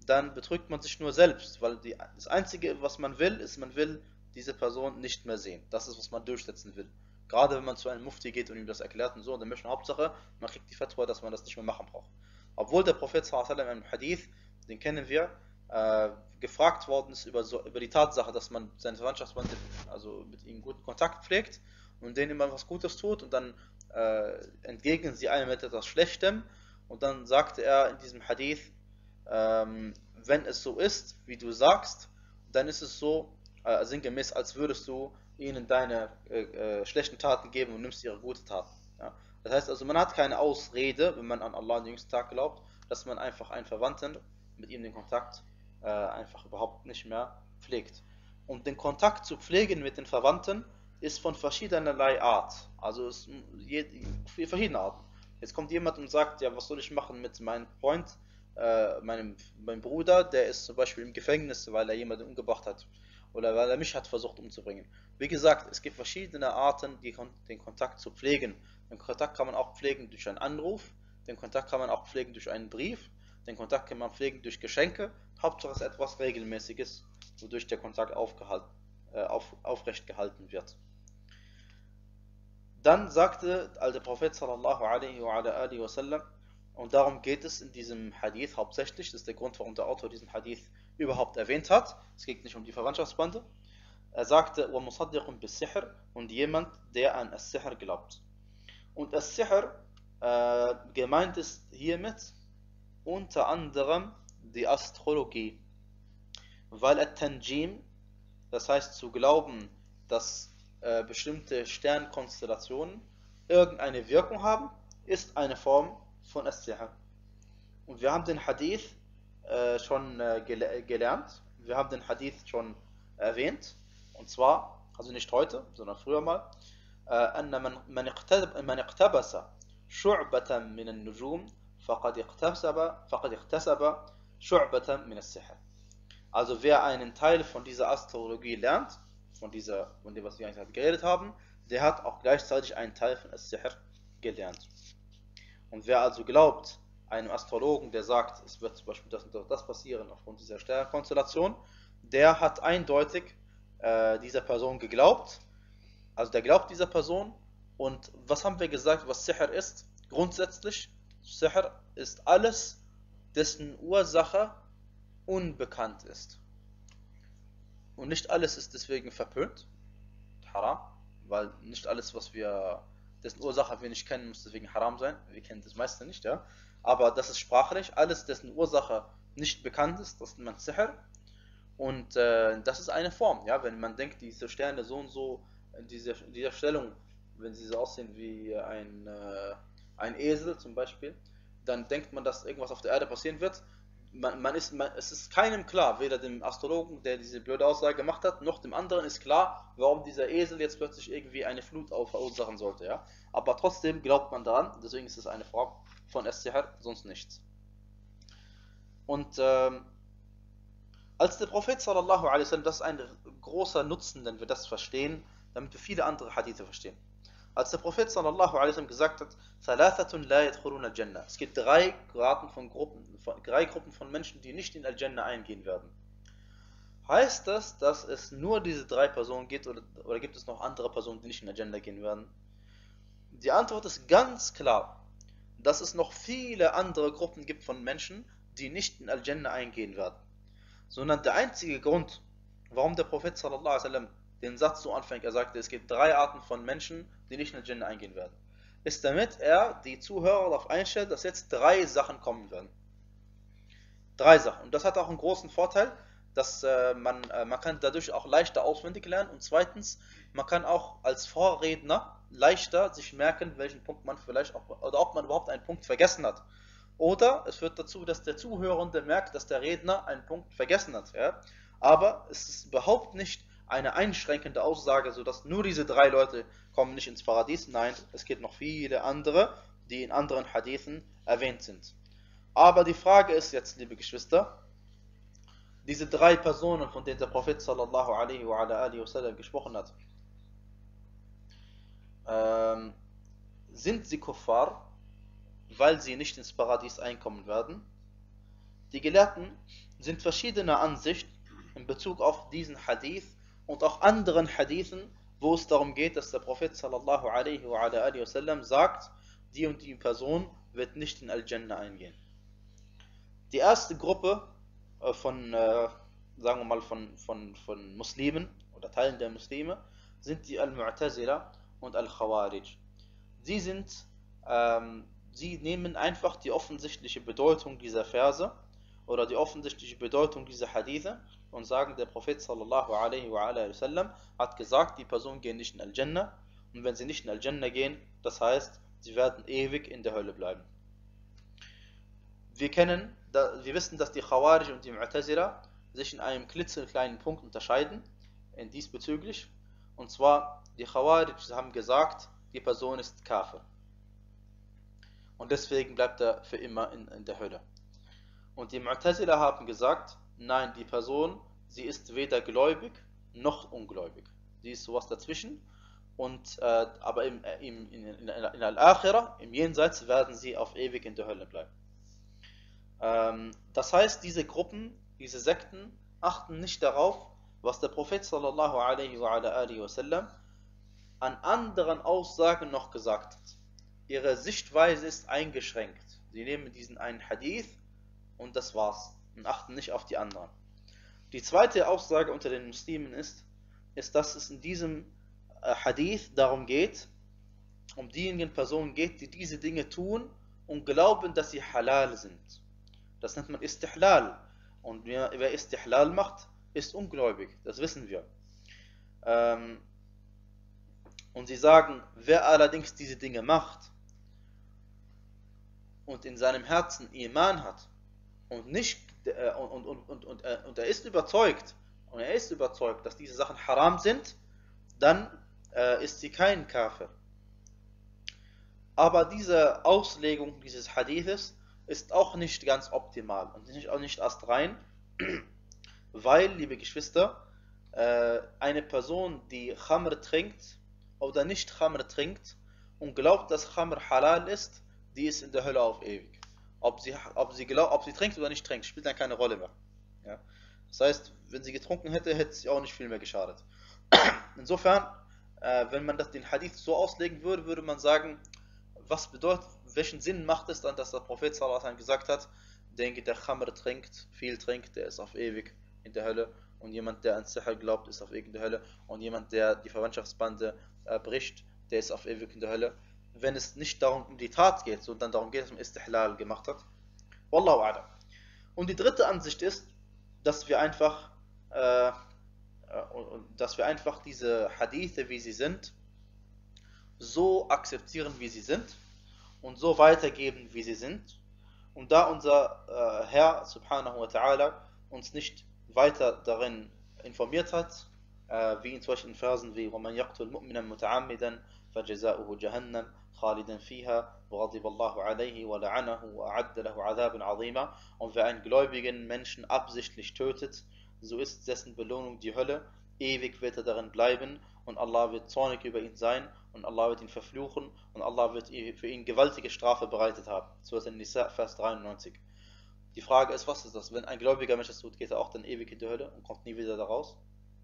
dann betrügt man sich nur selbst, weil die, das Einzige, was man will, ist, man will diese Person nicht mehr sehen. Das ist, was man durchsetzen will. Gerade wenn man zu einem Mufti geht und ihm das erklärt und so, dann möchte man Hauptsache, man kriegt die Fatwa, dass man das nicht mehr machen braucht. Obwohl der Prophet sallallahu alaihi wasallam im Hadith, den kennen wir, äh, gefragt worden ist über, so, über die Tatsache, dass man seine Verwandtschaftsbande, also mit ihm guten Kontakt pflegt und denen immer was Gutes tut und dann äh, entgegnen sie einem mit etwas Schlechtem und dann sagte er in diesem Hadith, ähm, wenn es so ist, wie du sagst, dann ist es so, äh, sinngemäß, als würdest du ihnen deine äh, äh, schlechten Taten geben und nimmst ihre guten Taten. Ja? Das heißt also, man hat keine Ausrede, wenn man an Allah den jüngsten Tag glaubt, dass man einfach einen Verwandten mit ihm den Kontakt äh, einfach überhaupt nicht mehr pflegt. Und den Kontakt zu pflegen mit den Verwandten ist von verschiedenerlei Art. Also es je, verschiedene Arten. Jetzt kommt jemand und sagt, ja, was soll ich machen mit meinem Freund, äh, meinem, meinem Bruder, der ist zum Beispiel im Gefängnis, weil er jemanden umgebracht hat. Oder weil er mich hat versucht umzubringen. Wie gesagt, es gibt verschiedene Arten, die, den Kontakt zu pflegen. Den Kontakt kann man auch pflegen durch einen Anruf, den Kontakt kann man auch pflegen durch einen Brief, den Kontakt kann man pflegen durch Geschenke. Hauptsache es ist etwas Regelmäßiges, wodurch der Kontakt aufgehalten, äh, auf, aufrecht gehalten wird. Dann sagte der Prophet sallallahu alaihi wa alihi wa sallam, und darum geht es in diesem Hadith hauptsächlich, das ist der Grund, warum der Autor diesen Hadith überhaupt erwähnt hat. Es geht nicht um die Verwandtschaftsbande. Er sagte, وَمُصَدِّقٌ بِالسِّحْرِ, und jemand, der an As-Sihr glaubt. Und As-Sihr, äh, gemeint ist hiermit unter anderem die Astrologie. Weil At-Tanjim, das heißt zu glauben, dass äh, bestimmte Sternkonstellationen irgendeine Wirkung haben, ist eine Form von As-Sihr. Und wir haben den Hadith äh, schon äh, gele gelernt, wir haben den Hadith schon erwähnt, und zwar, also nicht heute, sondern früher mal, أن من من اقتبس من اقتبس شعبة من النجوم فقد اقتسب فقد اكتسب شعبة من السحر. Also wer einen Teil von dieser Astrologie lernt, von dieser, von dem was wir eigentlich geredet haben, der hat auch gleichzeitig einen Teil von As-Sihr gelernt. Und wer also glaubt, einem Astrologen, der sagt, es wird zum Beispiel das und das passieren aufgrund dieser Sternkonstellation, der hat eindeutig äh, dieser Person geglaubt. Also der glaubt dieser Person. Und was haben wir gesagt, was Sihr ist? Grundsätzlich, Sihr ist alles, dessen Ursache unbekannt ist. Und nicht alles ist deswegen verpönt, haram, weil nicht alles, was wir, dessen Ursache wir nicht kennen, muss deswegen haram sein. Wir kennen das meiste nicht, ja. Aber das ist sprachlich, alles, dessen Ursache nicht bekannt ist, das nennt man Sihr. Und äh, das ist eine Form, ja, wenn man denkt, diese Sterne so und so, in dieser, in dieser Stellung, wenn sie so aussehen wie ein, äh, ein Esel zum Beispiel, dann denkt man, dass irgendwas auf der Erde passieren wird. Man, man ist, man, es ist keinem klar, weder dem Astrologen, der diese blöde Aussage gemacht hat, noch dem anderen ist klar, warum dieser Esel jetzt plötzlich irgendwie eine Flut verursachen sollte. Ja? Aber trotzdem glaubt man daran, deswegen ist es eine Form von As-Sihr, sonst nichts. Und ähm, als der Prophet sallallahu alaihi wasallam, das ist ein großer Nutzen, wenn wir das verstehen, damit wir viele andere Hadithe verstehen. Als der Prophet sallallahu alaihi wasallam gesagt hat, Thalathatun la yadkhuluna al-Jannah. Es gibt drei Gruppen von Gruppen, von, drei Gruppen von Menschen, die nicht in Al-Jannah eingehen werden. Heißt das, dass es nur diese drei Personen gibt oder, oder gibt es noch andere Personen, die nicht in Al-Jannah gehen werden? Die Antwort ist ganz klar, dass es noch viele andere Gruppen gibt von Menschen, die nicht in Al-Jannah eingehen werden. Sondern der einzige Grund, warum der Prophet sallallahu alaihi wasallam den Satz so anfängt, er sagte, es gibt drei Arten von Menschen, die nicht in Al-Jannah eingehen werden, ist, damit er die Zuhörer darauf einstellt, dass jetzt drei Sachen kommen werden. Drei Sachen. Und das hat auch einen großen Vorteil, dass äh, man, äh, man kann dadurch auch leichter auswendig lernen, und zweitens, man kann auch als Vorredner leichter sich merken, welchen Punkt man vielleicht auch, oder ob man überhaupt einen Punkt vergessen hat. Oder es führt dazu, dass der Zuhörende merkt, dass der Redner einen Punkt vergessen hat. Ja? Aber es ist überhaupt nicht eine einschränkende Aussage, sodass nur diese drei Leute kommen nicht ins Paradies. Nein, es gibt noch viele andere, die in anderen Hadithen erwähnt sind. Aber die Frage ist jetzt, liebe Geschwister, diese drei Personen, von denen der Prophet sallallahu alaihi wa alihi wa sallam gesprochen hat, ähm, sind sie Kuffar, weil sie nicht ins Paradies einkommen werden? Die Gelehrten sind verschiedener Ansicht in Bezug auf diesen Hadith und auch anderen Hadithen, wo es darum geht, dass der Prophet sallallahu alaihi wa ala alihi wasallam sagt, die und die Person wird nicht in Al-Jannah eingehen. Die erste Gruppe äh, von, äh, sagen wir mal, von, von, von Muslimen oder Teilen der Muslime sind die Al-Mu'tazila und Al-Khawarij. Sie sind, ähm, sie nehmen einfach die offensichtliche Bedeutung dieser Verse oder die offensichtliche Bedeutung dieser Hadithe und sagen, der Prophet sallallahu alaihi wa alaihi wasallam hat gesagt, die Personen gehen nicht in Al-Jannah, und wenn sie nicht in Al-Jannah gehen, das heißt, sie werden ewig in der Hölle bleiben. Wir kennen, wir wissen, dass die Khawarij und die Mu'tazila sich in einem klitzekleinen Punkt unterscheiden, in diesbezüglich, und zwar, die Khawarij haben gesagt, die Person ist Kafir. Und deswegen bleibt er für immer in, in der Hölle. Und die Mu'tazila haben gesagt, nein, die Person, sie ist weder gläubig noch ungläubig. Sie ist sowas dazwischen. Und, äh, aber im, im, in, in, in Al-Akhirah, im Jenseits, werden sie auf ewig in der Hölle bleiben. Ähm, das heißt, diese Gruppen, diese Sekten, achten nicht darauf, was der Prophet sallallahu alaihi wa ala alihi wasallam an anderen Aussagen noch gesagt hat. Ihre Sichtweise ist eingeschränkt. Sie nehmen diesen einen Hadith und das war's und achten nicht auf die anderen. Die zweite Aussage unter den Muslimen ist, ist, dass es in diesem Hadith darum geht, um diejenigen Personen geht, die diese Dinge tun und glauben, dass sie halal sind. Das nennt man Istihlal. Und wer, wer Istihlal macht, ist ungläubig. Das wissen wir. Ähm, und sie sagen, wer allerdings diese Dinge macht und in seinem Herzen Iman hat und nicht äh, und, und, und, und, äh, und er ist überzeugt und er ist überzeugt, dass diese Sachen haram sind, dann äh, ist sie kein Kafir. Aber diese Auslegung dieses Hadithes ist auch nicht ganz optimal und nicht, auch nicht astrein, weil, liebe Geschwister, äh, eine Person, die Khamr trinkt oder nicht Khamr trinkt und glaubt, dass Khamr halal ist, die ist in der Hölle auf ewig. Ob sie, ob sie, glaub, ob sie trinkt oder nicht trinkt, spielt dann keine Rolle mehr. Ja? Das heißt, wenn sie getrunken hätte, hätte sie auch nicht viel mehr geschadet. Insofern, äh, wenn man das, den Hadith so auslegen würde, würde man sagen, was bedeutet, welchen Sinn macht es dann, dass der Prophet sallallahu alaihi wasallam gesagt hat, denke, der Khamr trinkt, viel trinkt, der ist auf ewig in der Hölle, und jemand, der an Sihr glaubt, ist auf ewig in der Hölle, und jemand, der die Verwandtschaftsbande äh, bricht, der ist auf ewig in der Hölle. Wenn es nicht darum um die Tat geht, sondern darum geht, dass man Istihlal gemacht hat. Wallahu a'lam. Und die dritte Ansicht ist, dass wir einfach äh, dass wir einfach diese Hadithe, wie sie sind, so akzeptieren, wie sie sind, und so weitergeben, wie sie sind. Und da unser äh, Herr subhanahu wa ta'ala uns nicht weiter darin informiert hat, äh, wie in solchen Versen wie وَمَنْ يَقْتُلْ مُؤْمِنًا مُتَعَمِّدًا فَجَزَاؤُهُ جَهَنَّمْ خَالِدًا فِيهَا وَغَضِبَ اللَّهُ عَلَيْهِ وَلَعَنَهُ وَأَعَدَّ لَهُ عَذَابًا عَظِيمًا. Und wer einen gläubigen Menschen absichtlich tötet, so ist dessen Belohnung die Hölle, ewig wird er darin bleiben, und Allah wird zornig über ihn sein, und Allah wird ihn verfluchen, und Allah wird für ihn gewaltige Strafe bereitet haben. Surah An-Nisa, Vers dreiundneunzig. Die Frage ist, was ist das? Wenn ein gläubiger Mensch das tut, geht er auch dann ewig in die Hölle und kommt nie wieder da raus?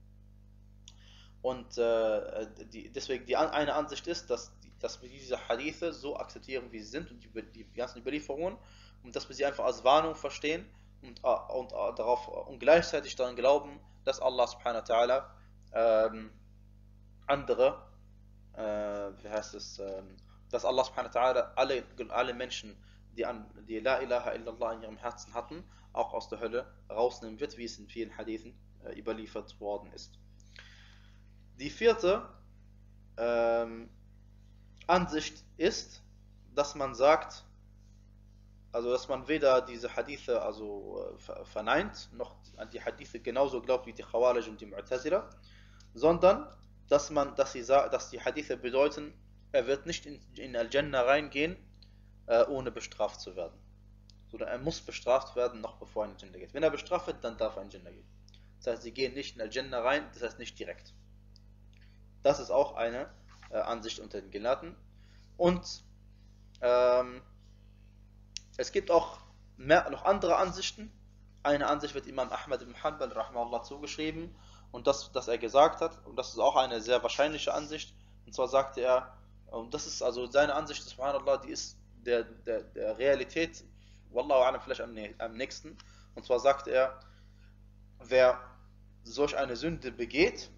Und äh, die, deswegen die eine Ansicht ist, dass, dass wir diese Hadithe so akzeptieren, wie sie sind, und die, die ganzen Überlieferungen, und dass wir sie einfach als Warnung verstehen und, und, und, darauf, und gleichzeitig daran glauben, dass Allah subhanahu wa ta'ala ähm, andere, äh, wie heißt es, äh, dass Allah subhanahu wa ta'ala alle, alle Menschen, die, an, die La ilaha illallah in ihrem Herzen hatten, auch aus der Hölle rausnehmen wird, wie es in vielen Hadithen äh, überliefert worden ist. Die vierte ähm, Ansicht ist, dass man sagt, also dass man weder diese Hadithe also äh, verneint, noch an die Hadithe genauso glaubt wie die Khawarij und die Mu'tazila, sondern dass man, dass sie dass die Hadithe bedeuten, er wird nicht in, in Al-Jannah reingehen, äh, ohne bestraft zu werden. Sondern er muss bestraft werden, noch bevor er in Al-Jannah geht. Wenn er bestraft wird, dann darf er in Al-Jannah gehen. Das heißt, sie gehen nicht in Al-Jannah rein, das heißt nicht direkt. Das ist auch eine äh, Ansicht unter den Gelehrten. Und ähm, es gibt auch mehr, noch andere Ansichten. Eine Ansicht wird Imam Ahmad ibn Hanbal rahimahullah zugeschrieben und das, dass er gesagt hat, und das ist auch eine sehr wahrscheinliche Ansicht, und zwar sagte er, und das ist also seine Ansicht, subhanallah, die ist der, der, der Realität, wallahu alam, vielleicht am, am nächsten, und zwar sagte er, wer solch eine Sünde begeht,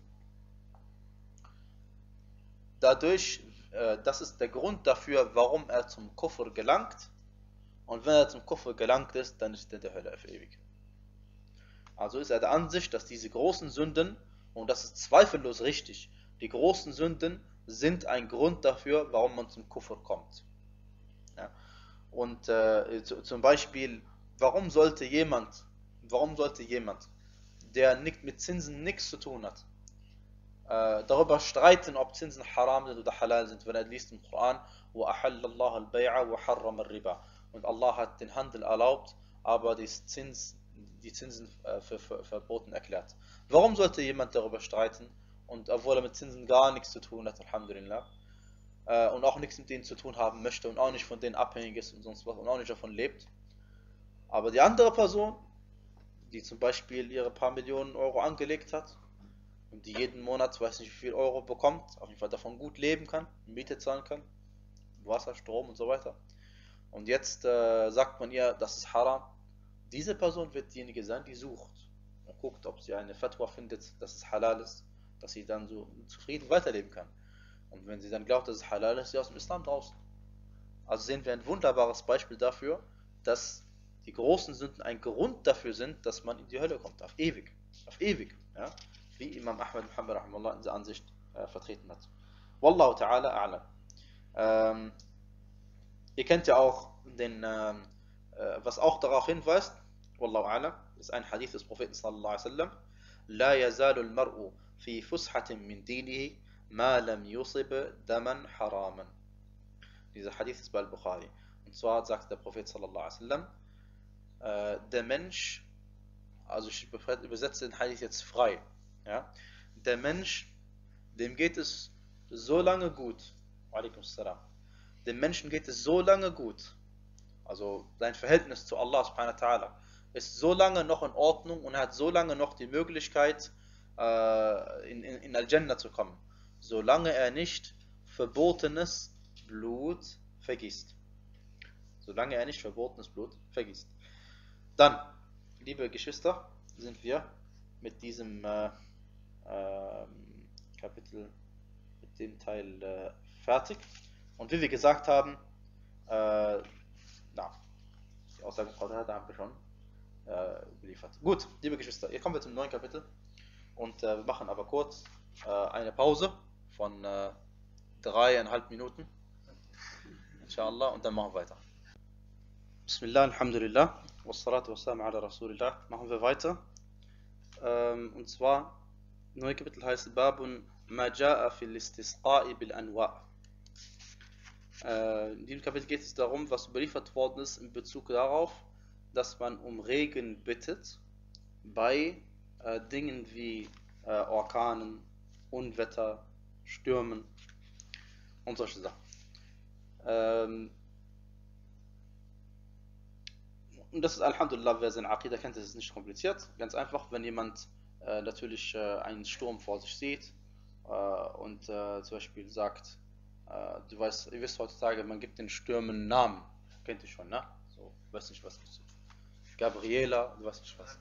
dadurch, äh, das ist der Grund dafür, warum er zum Kufr gelangt, und wenn er zum Kufr gelangt ist, dann ist er in der Hölle auf ewig. Also ist er der Ansicht, dass diese großen Sünden, und das ist zweifellos richtig, die großen Sünden sind ein Grund dafür, warum man zum Kufr kommt. Ja. Und äh, zum Beispiel, warum sollte jemand, warum sollte jemand, der nicht mit Zinsen nichts zu tun hat, äh, darüber streiten, ob Zinsen haram sind oder halal sind, wenn er liest im Koran, وَأَحَلَّ اللَّهَ الْبَيْعَ وَحَرَّمَ الرِّبَى, und Allah hat den Handel erlaubt, aber die, Zins, die Zinsen äh, für, für, verboten erklärt. Warum sollte jemand darüber streiten, und obwohl er mit Zinsen gar nichts zu tun hat, Alhamdulillah, äh, und auch nichts mit denen zu tun haben möchte und auch nicht von denen abhängig ist und sonst was und auch nicht davon lebt. Aber die andere Person, die zum Beispiel ihre paar Millionen Euro angelegt hat und die jeden Monat, weiß nicht wie viel Euro bekommt, auf jeden Fall davon gut leben kann, Miete zahlen kann, Wasser, Strom und so weiter. Und jetzt äh, sagt man ihr, das ist haram. Diese Person wird diejenige sein, die sucht und guckt, ob sie eine Fatwa findet, dass es halal ist, dass sie dann so zufrieden weiterleben kann. Und wenn sie dann glaubt, dass es halal ist, ist sie aus dem Islam draußen. Also sehen wir ein wunderbares Beispiel dafür, dass die großen Sünden ein Grund dafür sind, dass man in die Hölle kommt, auf ewig. Auf ewig. Ja? Wie Imam Ahmad Muhammad rahimahullah in dieser Ansicht äh, vertreten hat. Wallahu ta'ala a'lam. Ähm, ihr kennt ja auch den, ähm, äh, was auch darauf hinweist, Wallahu a'lam, ist ein Hadith des Propheten sallallahu alaihi wasallam, La yazalu al-mar'u fi fushatin min dinihi ma lam yusib daman haraman. Dieser Hadith ist bei Al-Bukhari. Und zwar sagt der Prophet sallallahu alaihi wasallam, äh, der Mensch, also ich übersetze den Hadith jetzt frei, ja, der Mensch, dem geht es so lange gut, alaikum salam, dem Menschen geht es so lange gut, also sein Verhältnis zu Allah subhanahu wa ta'ala ist so lange noch in Ordnung und er hat so lange noch die Möglichkeit, äh, in, in, in Al-Jannah zu kommen, solange er nicht verbotenes Blut vergießt. Solange er nicht verbotenes Blut vergießt. Dann, liebe Geschwister, sind wir mit diesem äh, äh, Kapitel, mit dem Teil äh, fertig. Und wie wir gesagt haben, äh, na, die Aussage von Frau Dada haben wir schon äh, geliefert. Gut, liebe Geschwister, hier kommen wir zum neuen Kapitel und äh, wir machen aber kurz äh, eine Pause von äh, dreieinhalb Minuten, inshallah, und dann machen wir weiter. Bismillah, Alhamdulillah, wassalatu wassalam ala Rasulillah. Machen wir weiter. Ähm, und zwar, neue Kapitel heißt Babun ma ja'a fil istisqa'i bil anwa'. Äh, in diesem Kapitel geht es darum, was überliefert worden ist in Bezug darauf, dass man um Regen bittet bei äh, Dingen wie äh, Orkanen, Unwetter, Stürmen und solche Sachen. Ähm, und das ist Alhamdulillah, wer seine Aqidah kennt, das ist nicht kompliziert. Ganz einfach, wenn jemand äh, natürlich äh, einen Sturm vor sich sieht äh, und äh, zum Beispiel sagt, äh, du weißt, ihr wisst heutzutage, man gibt den Stürmen Namen. Kennt ihr schon, ne? So, weiß nicht was. Gabriela, du weißt nicht was.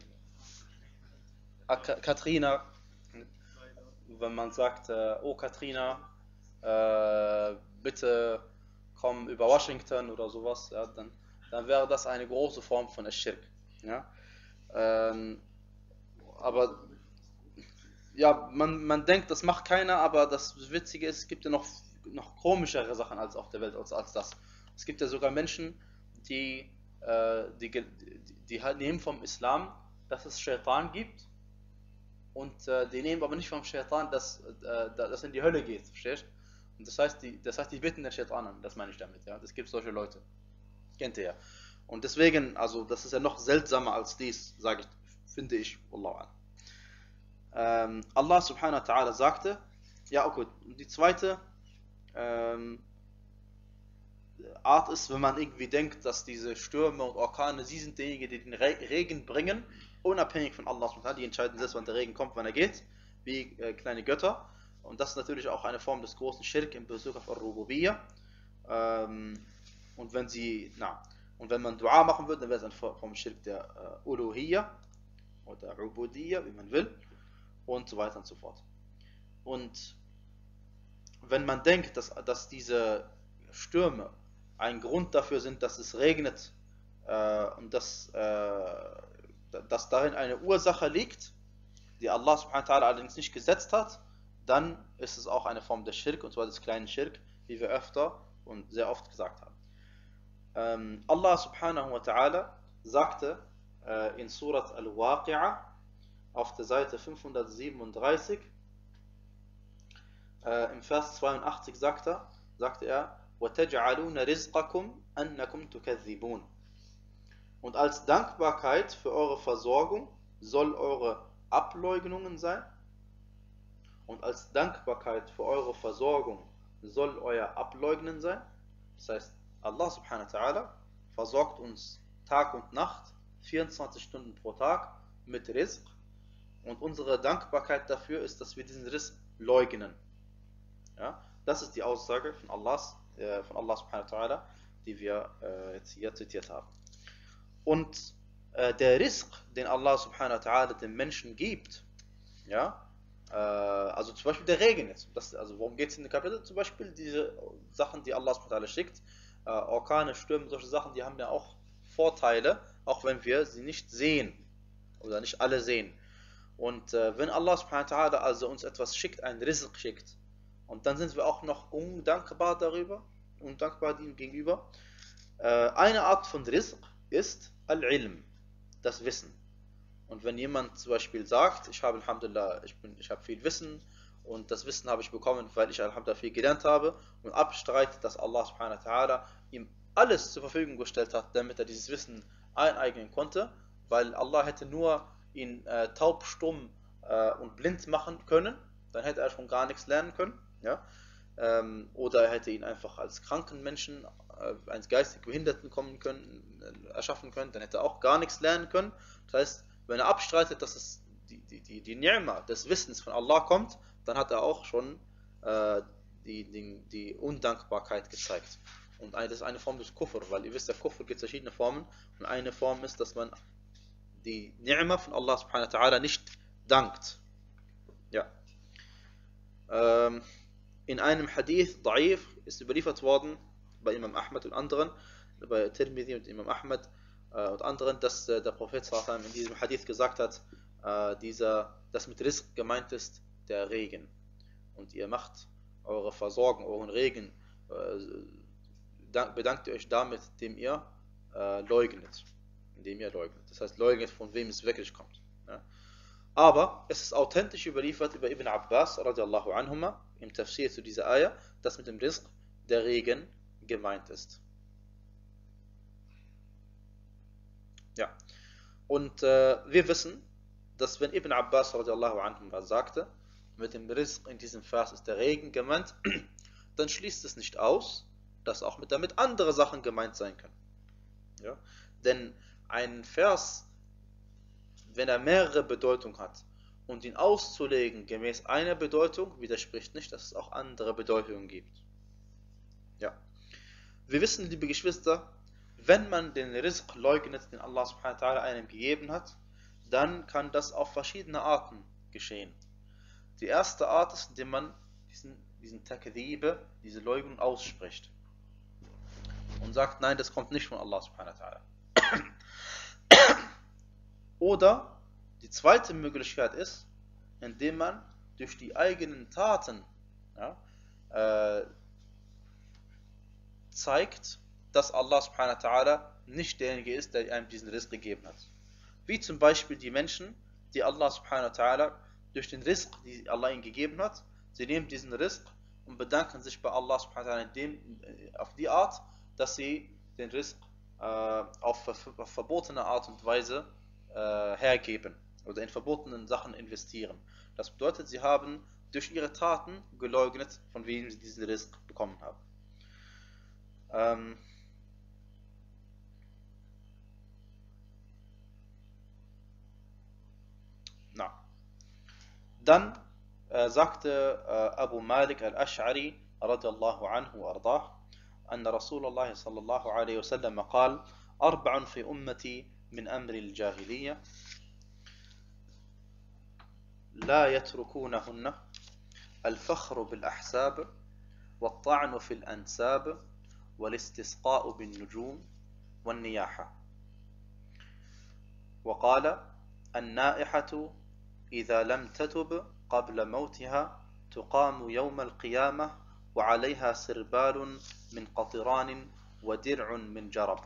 Ah, Katrina. Wenn man sagt, äh, oh Katrina, äh, bitte komm über Washington oder sowas, ja, dann, dann wäre das eine große Form von Aschirk. Ja? Ähm, aber ja, man, man denkt, das macht keiner, aber das Witzige ist, es gibt ja noch, noch komischere Sachen als auf der Welt als, als das. Es gibt ja sogar Menschen, die, äh, die, die, die halt nehmen vom Islam, dass es Shaitan gibt. Und äh, die nehmen aber nicht vom Shaitan, dass äh, das in die Hölle geht, verstehst du? Und das heißt, die, das heißt, die bitten den Shaitan an, das meine ich damit, ja. Das gibt solche Leute. Kennt ihr ja. Und deswegen, also das ist ja noch seltsamer als dies, sage ich, finde ich, Wallahu a'lam. Ähm, Allah subhanahu wa ta'ala sagte, ja okay, die zweite, ähm, Art ist, wenn man irgendwie denkt, dass diese Stürme und Orkane, sie sind diejenigen, die den Re Regen bringen, unabhängig von Allah. Die entscheiden selbst, wann der Regen kommt, wann er geht, wie äh, kleine Götter. Und das ist natürlich auch eine Form des großen Schirk in Bezug auf Ar-Rububiyyah. Ähm, und wenn sie, na, und wenn man Dua machen würde, dann wäre es eine Form Schirk der äh, Uluhiyyah oder Ubudiyyah, wie man will, und so weiter und so fort. Und wenn man denkt, dass, dass diese Stürme ein Grund dafür sind, dass es regnet äh, und dass, äh, dass darin eine Ursache liegt, die Allah subhanahu wa ta'ala allerdings nicht gesetzt hat, dann ist es auch eine Form des Schirk, und zwar des kleinen Schirk, wie wir öfter und sehr oft gesagt haben. Ähm, Allah subhanahu wa ta'ala sagte äh, in Surat Al-Waqi'ah auf der Seite fünfhundertsiebenunddreißig, äh, im Vers zweiundachtzig sagt er, sagte er, وَتَجْعَلُونَ رِزْقَكُمْ أَنَّكُمْ تُكَذِّبُونَ. Und als Dankbarkeit für eure Versorgung soll eure Ableugnungen sein. Und als Dankbarkeit für eure Versorgung soll euer Ableugnen sein. Das heißt, Allah subhanahu wa ta'ala versorgt uns Tag und Nacht, vierundzwanzig Stunden pro Tag mit Rizq. Und unsere Dankbarkeit dafür ist, dass wir diesen Rizq leugnen. Ja? Das ist die Aussage von, Allahs, äh, von Allah subhanahu wa ta'ala, die wir äh, jetzt hier zitiert haben. Und äh, der Rizq, den Allah subhanahu wa ta'ala den Menschen gibt, ja, äh, also zum Beispiel der Regen jetzt, das, also worum geht es in dem Kapitel? Zum Beispiel diese Sachen, die Allah subhanahu wa ta'ala schickt, äh, Orkane, Stürme, solche Sachen, die haben ja auch Vorteile, auch wenn wir sie nicht sehen oder nicht alle sehen. Und äh, wenn Allah subhanahu wa ta'ala also uns etwas schickt, ein Rizq schickt, und dann sind wir auch noch undankbar darüber, undankbar ihm gegenüber. Äh, eine Art von Rizq ist Al-Ilm, das Wissen. Und wenn jemand zum Beispiel sagt, ich habe Alhamdulillah, ich, bin, ich habe viel Wissen und das Wissen habe ich bekommen, weil ich Alhamdulillah viel gelernt habe, und abstreitet, dass Allah subhanahu wa ta'ala ihm alles zur Verfügung gestellt hat, damit er dieses Wissen eineignen konnte, weil Allah hätte nur ihn äh, taub, stumm äh, und blind machen können, dann hätte er schon gar nichts lernen können. Ja? Ähm, oder er hätte ihn einfach als kranken Menschen, äh, als geistig Behinderten kommen können, äh, erschaffen können, dann hätte er auch gar nichts lernen können. Das heißt, wenn er abstreitet, dass es die, die, die, die Ni'ma des Wissens von Allah kommt, dann hat er auch schon äh, die, die, die Undankbarkeit gezeigt. Und das ist eine Form des Kufr, weil ihr wisst, der Kufr gibt verschiedene Formen, und eine Form ist, dass man die Ni'ma von Allah subhanahu wa ta'ala nicht dankt. Ja. Ähm, In einem Hadith, Da'if, ist überliefert worden, bei Imam Ahmad und anderen, bei Tirmidhi und Imam Ahmad äh, und anderen, dass äh, der Prophet sallallahu in diesem Hadith gesagt hat, äh, dieser, dass mit Rizq gemeint ist, der Regen. Und ihr macht eure Versorgung, euren Regen, äh, bedankt ihr euch damit, indem ihr äh, leugnet. Indem ihr leugnet. Das heißt, leugnet, von wem es wirklich kommt. Ja? Aber es ist authentisch überliefert über Ibn Abbas radiallahu anhuma im Tafsir zu dieser Ayah, dass mit dem Rizq der Regen gemeint ist. Ja. Und äh, wir wissen, dass wenn Ibn Abbas radiallahu anhuma sagte, mit dem Rizq in diesem Vers ist der Regen gemeint, dann schließt es nicht aus, dass auch mit damit andere Sachen gemeint sein können. Ja? Denn ein Vers, wenn er mehrere Bedeutungen hat, und ihn auszulegen gemäß einer Bedeutung, widerspricht nicht, dass es auch andere Bedeutungen gibt. Ja. Wir wissen, liebe Geschwister, wenn man den Rizq leugnet, den Allah subhanahu wa ta'ala einem gegeben hat, dann kann das auf verschiedene Arten geschehen. Die erste Art ist, indem man diesen, diesen Takdhibe, diese Leugnung ausspricht und sagt, nein, das kommt nicht von Allah subhanahu wa ta'ala. Oder die zweite Möglichkeit ist, indem man durch die eigenen Taten ja, äh, zeigt, dass Allah subhanahu wa ta'ala nicht derjenige ist, der einem diesen Rizq gegeben hat. Wie zum Beispiel die Menschen, die Allah subhanahu wa ta'ala durch den Rizq, die Allah ihnen gegeben hat, sie nehmen diesen Rizq und bedanken sich bei Allah subhanahu wa ta'ala in dem, auf die Art, dass sie den Rizq äh, auf, auf verbotene Art und Weise äh, hergeben oder in verbotenen Sachen investieren. Das bedeutet, sie haben durch ihre Taten geleugnet, von wem sie diesen Rizq bekommen haben. Ähm, na. Dann äh, sagte äh, Abu Malik al-Ash'ari radiallahu anhu ardah, أن رسول الله صلى الله عليه وسلم قال أربع في أمتي من أمر الجاهلية لا يتركونهن الفخر بالأحساب والطعن في الأنساب والاستسقاء بالنجوم والنياحة. وقال النائحة إذا لم تتب قبل موتها تقام يوم القيامة وعليها سربال من قطران ودرع من جرب.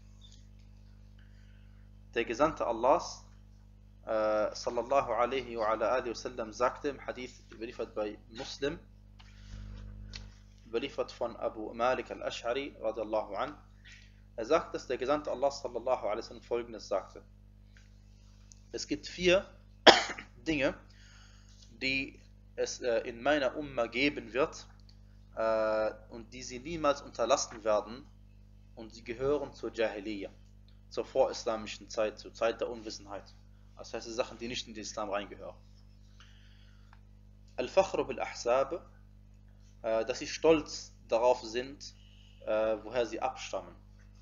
Der Gesandte Allahs äh, sallallahu alaihi wa ala alihi wasallam sagte im Hadith, überliefert bei Muslim, überliefert von Abu Malik al-Ash'ari radiallahu an, er sagt, dass der Gesandte Allah sallallahu alaihi wasallam folgendes sagte: Es gibt vier Dinge, die es äh, in meiner Umma geben wird äh, und die sie niemals unterlassen werden, und sie gehören zur Jahiliyyah, zur vorislamischen Zeit, zur Zeit der Unwissenheit. Das heißt, die Sachen, die nicht in den Islam reingehören. Al-Fakhru bil-Ahsab, äh, dass sie stolz darauf sind, äh, woher sie abstammen.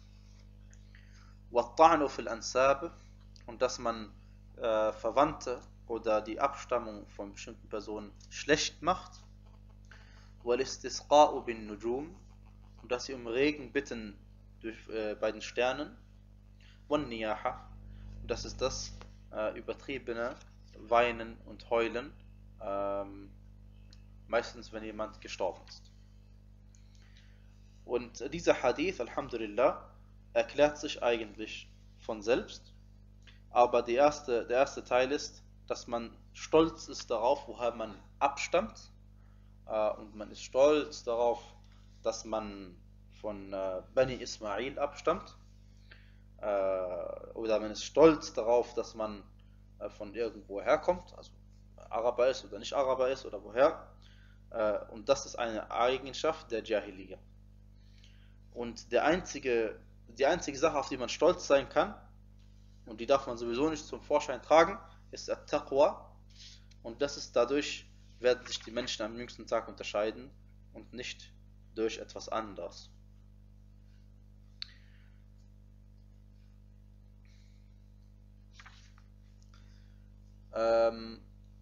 Wa-Ta'nu fil-Ansab, und dass man äh, Verwandte oder die Abstammung von bestimmten Personen schlecht macht. Wal-Istisqa'u bin-Nujum, und dass sie um Regen bitten durch, äh, bei den Sternen. Wan-Niyaha, und das ist das äh, übertriebene Weinen und Heulen, ähm, meistens wenn jemand gestorben ist. Und äh, dieser Hadith, Alhamdulillah, erklärt sich eigentlich von selbst, aber die erste, der erste Teil ist, dass man stolz ist darauf, woher man abstammt, äh, und man ist stolz darauf, dass man von äh, Bani Ismail abstammt, äh, oder man ist stolz darauf, dass man äh, von irgendwo herkommt, also Araber ist oder nicht Araber ist oder woher, äh, und das ist eine Eigenschaft der Jahiliyyah. Und der einzige, die einzige Sache, auf die man stolz sein kann, und die darf man sowieso nicht zum Vorschein tragen, ist At-Taqwa, und das ist dadurch, werden sich die Menschen am jüngsten Tag unterscheiden und nicht durch etwas anderes. Ähm,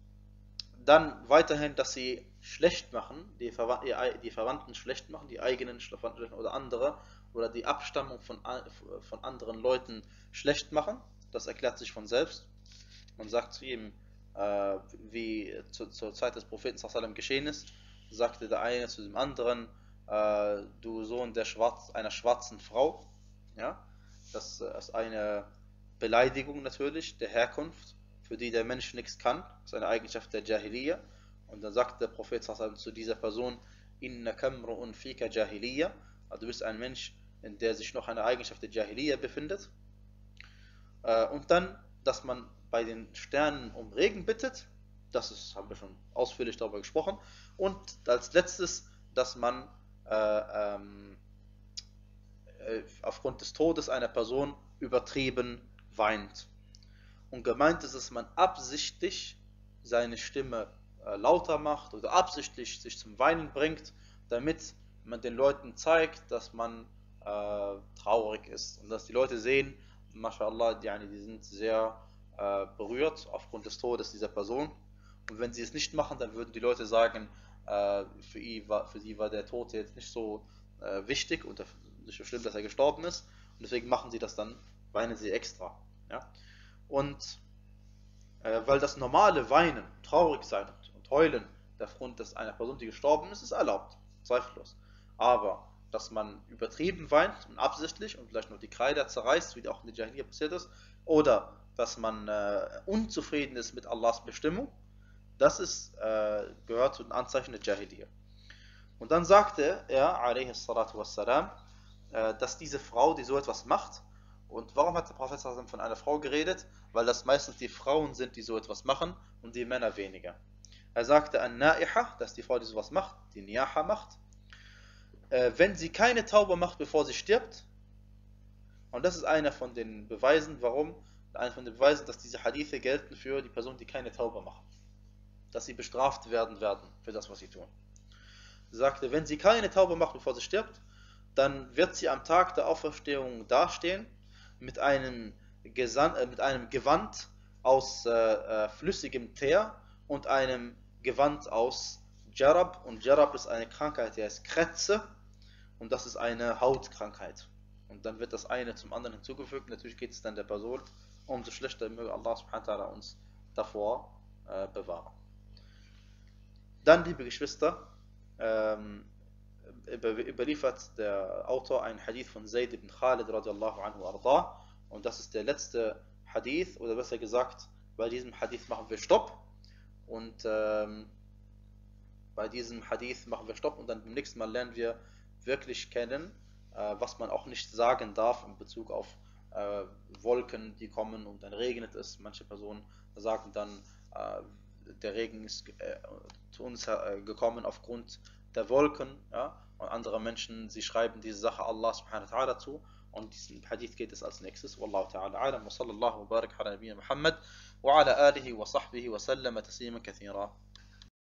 dann weiterhin, dass sie schlecht machen, die, Verwa die Verwandten schlecht machen, die eigenen Verwandten oder andere, oder die Abstammung von, von anderen Leuten schlecht machen. Das erklärt sich von selbst. Man sagt zu ihm, äh, wie zu, zur Zeit des Propheten sallallahu alaihi wasallam geschehen ist, sagte der eine zu dem anderen, äh, du Sohn der Schwarz, einer schwarzen Frau. Ja? Das ist eine Beleidigung natürlich der Herkunft, für die der Mensch nichts kann. Das ist eine Eigenschaft der Jahiliyyah. Und dann sagt der Prophet sallallahu alaihi wasallam zu dieser Person, Inna kamru'un fika Jahiliyyah, also du bist ein Mensch, in der sich noch eine Eigenschaft der Jahiliyyah befindet. Und dann, dass man bei den Sternen um Regen bittet, das ist, haben wir schon ausführlich darüber gesprochen. Und als letztes, dass man äh, ähm, äh, aufgrund des Todes einer Person übertrieben weint. Und gemeint ist, dass man absichtlich seine Stimme äh, lauter macht oder absichtlich sich zum Weinen bringt, damit man den Leuten zeigt, dass man äh, traurig ist und dass die Leute sehen, MashaAllah, die, die sind sehr äh, berührt aufgrund des Todes dieser Person. Und wenn sie es nicht machen, dann würden die Leute sagen, äh, für, ihn war, für sie war der Tote jetzt nicht so äh, wichtig und nicht so schlimm, dass er gestorben ist. Und deswegen machen sie das dann, weinen sie extra. Ja? Und äh, weil das normale Weinen, traurig sein und, und heulen aufgrund des einer Person, die gestorben ist, ist erlaubt, zweifellos. Aber dass man übertrieben weint und absichtlich und vielleicht noch die Kreider zerreißt, wie auch in der Jahiliyyah passiert ist, oder dass man äh, unzufrieden ist mit Allahs Bestimmung, das ist, äh, gehört zu den Anzeichen der Jahiliyyah. Und dann sagte er, alaihi salatu wassalam, äh, dass diese Frau, die so etwas macht, und warum hat der Prophet von einer Frau geredet? Weil das meistens die Frauen sind, die so etwas machen, und die Männer weniger. Er sagte, an-Na'iha, dass die Frau, die sowas macht, die Niyaha macht, äh, wenn sie keine Tauba macht, bevor sie stirbt, und das ist einer von den Beweisen, warum, einer von den Beweisen, dass diese Hadithe gelten für die Person, die keine Tauba macht, dass sie bestraft werden werden für das, was sie tun. Sie sagte, wenn sie keine Tauba macht, bevor sie stirbt, dann wird sie am Tag der Auferstehung dastehen mit einem, Gesan äh, mit einem Gewand aus äh, äh, flüssigem Teer und einem Gewand aus Jarab. Und Jarab ist eine Krankheit, die heißt Krätze, und das ist eine Hautkrankheit. Und dann wird das eine zum anderen hinzugefügt. Natürlich geht es dann der Person umso schlechter, möge Allah subhanahu wa ta'ala uns davor äh, bewahren. Dann, liebe Geschwister, ähm, überliefert der Autor einen Hadith von Zayd ibn Khalid radiallahu anhu arda, und das ist der letzte Hadith, oder besser gesagt, bei diesem Hadith machen wir Stopp, und ähm, bei diesem Hadith machen wir Stopp, und dann beim nächsten Mal lernen wir wirklich kennen, äh, was man auch nicht sagen darf in Bezug auf äh, Wolken, die kommen und dann regnet es. Manche Personen sagen dann, äh, der Regen ist äh, zu uns äh, gekommen aufgrund der Wolken, ja? Und andere Menschen, sie schreiben diese Sache Allah subhanahu wa ta'ala zu, und diesen Hadith geht es als nächstes. Wallahu ta'ala alam wa sallallahu wa barak ala nabiyyina Muhammad wa ala alihi wa sahbihi wa sallama taslima kathira.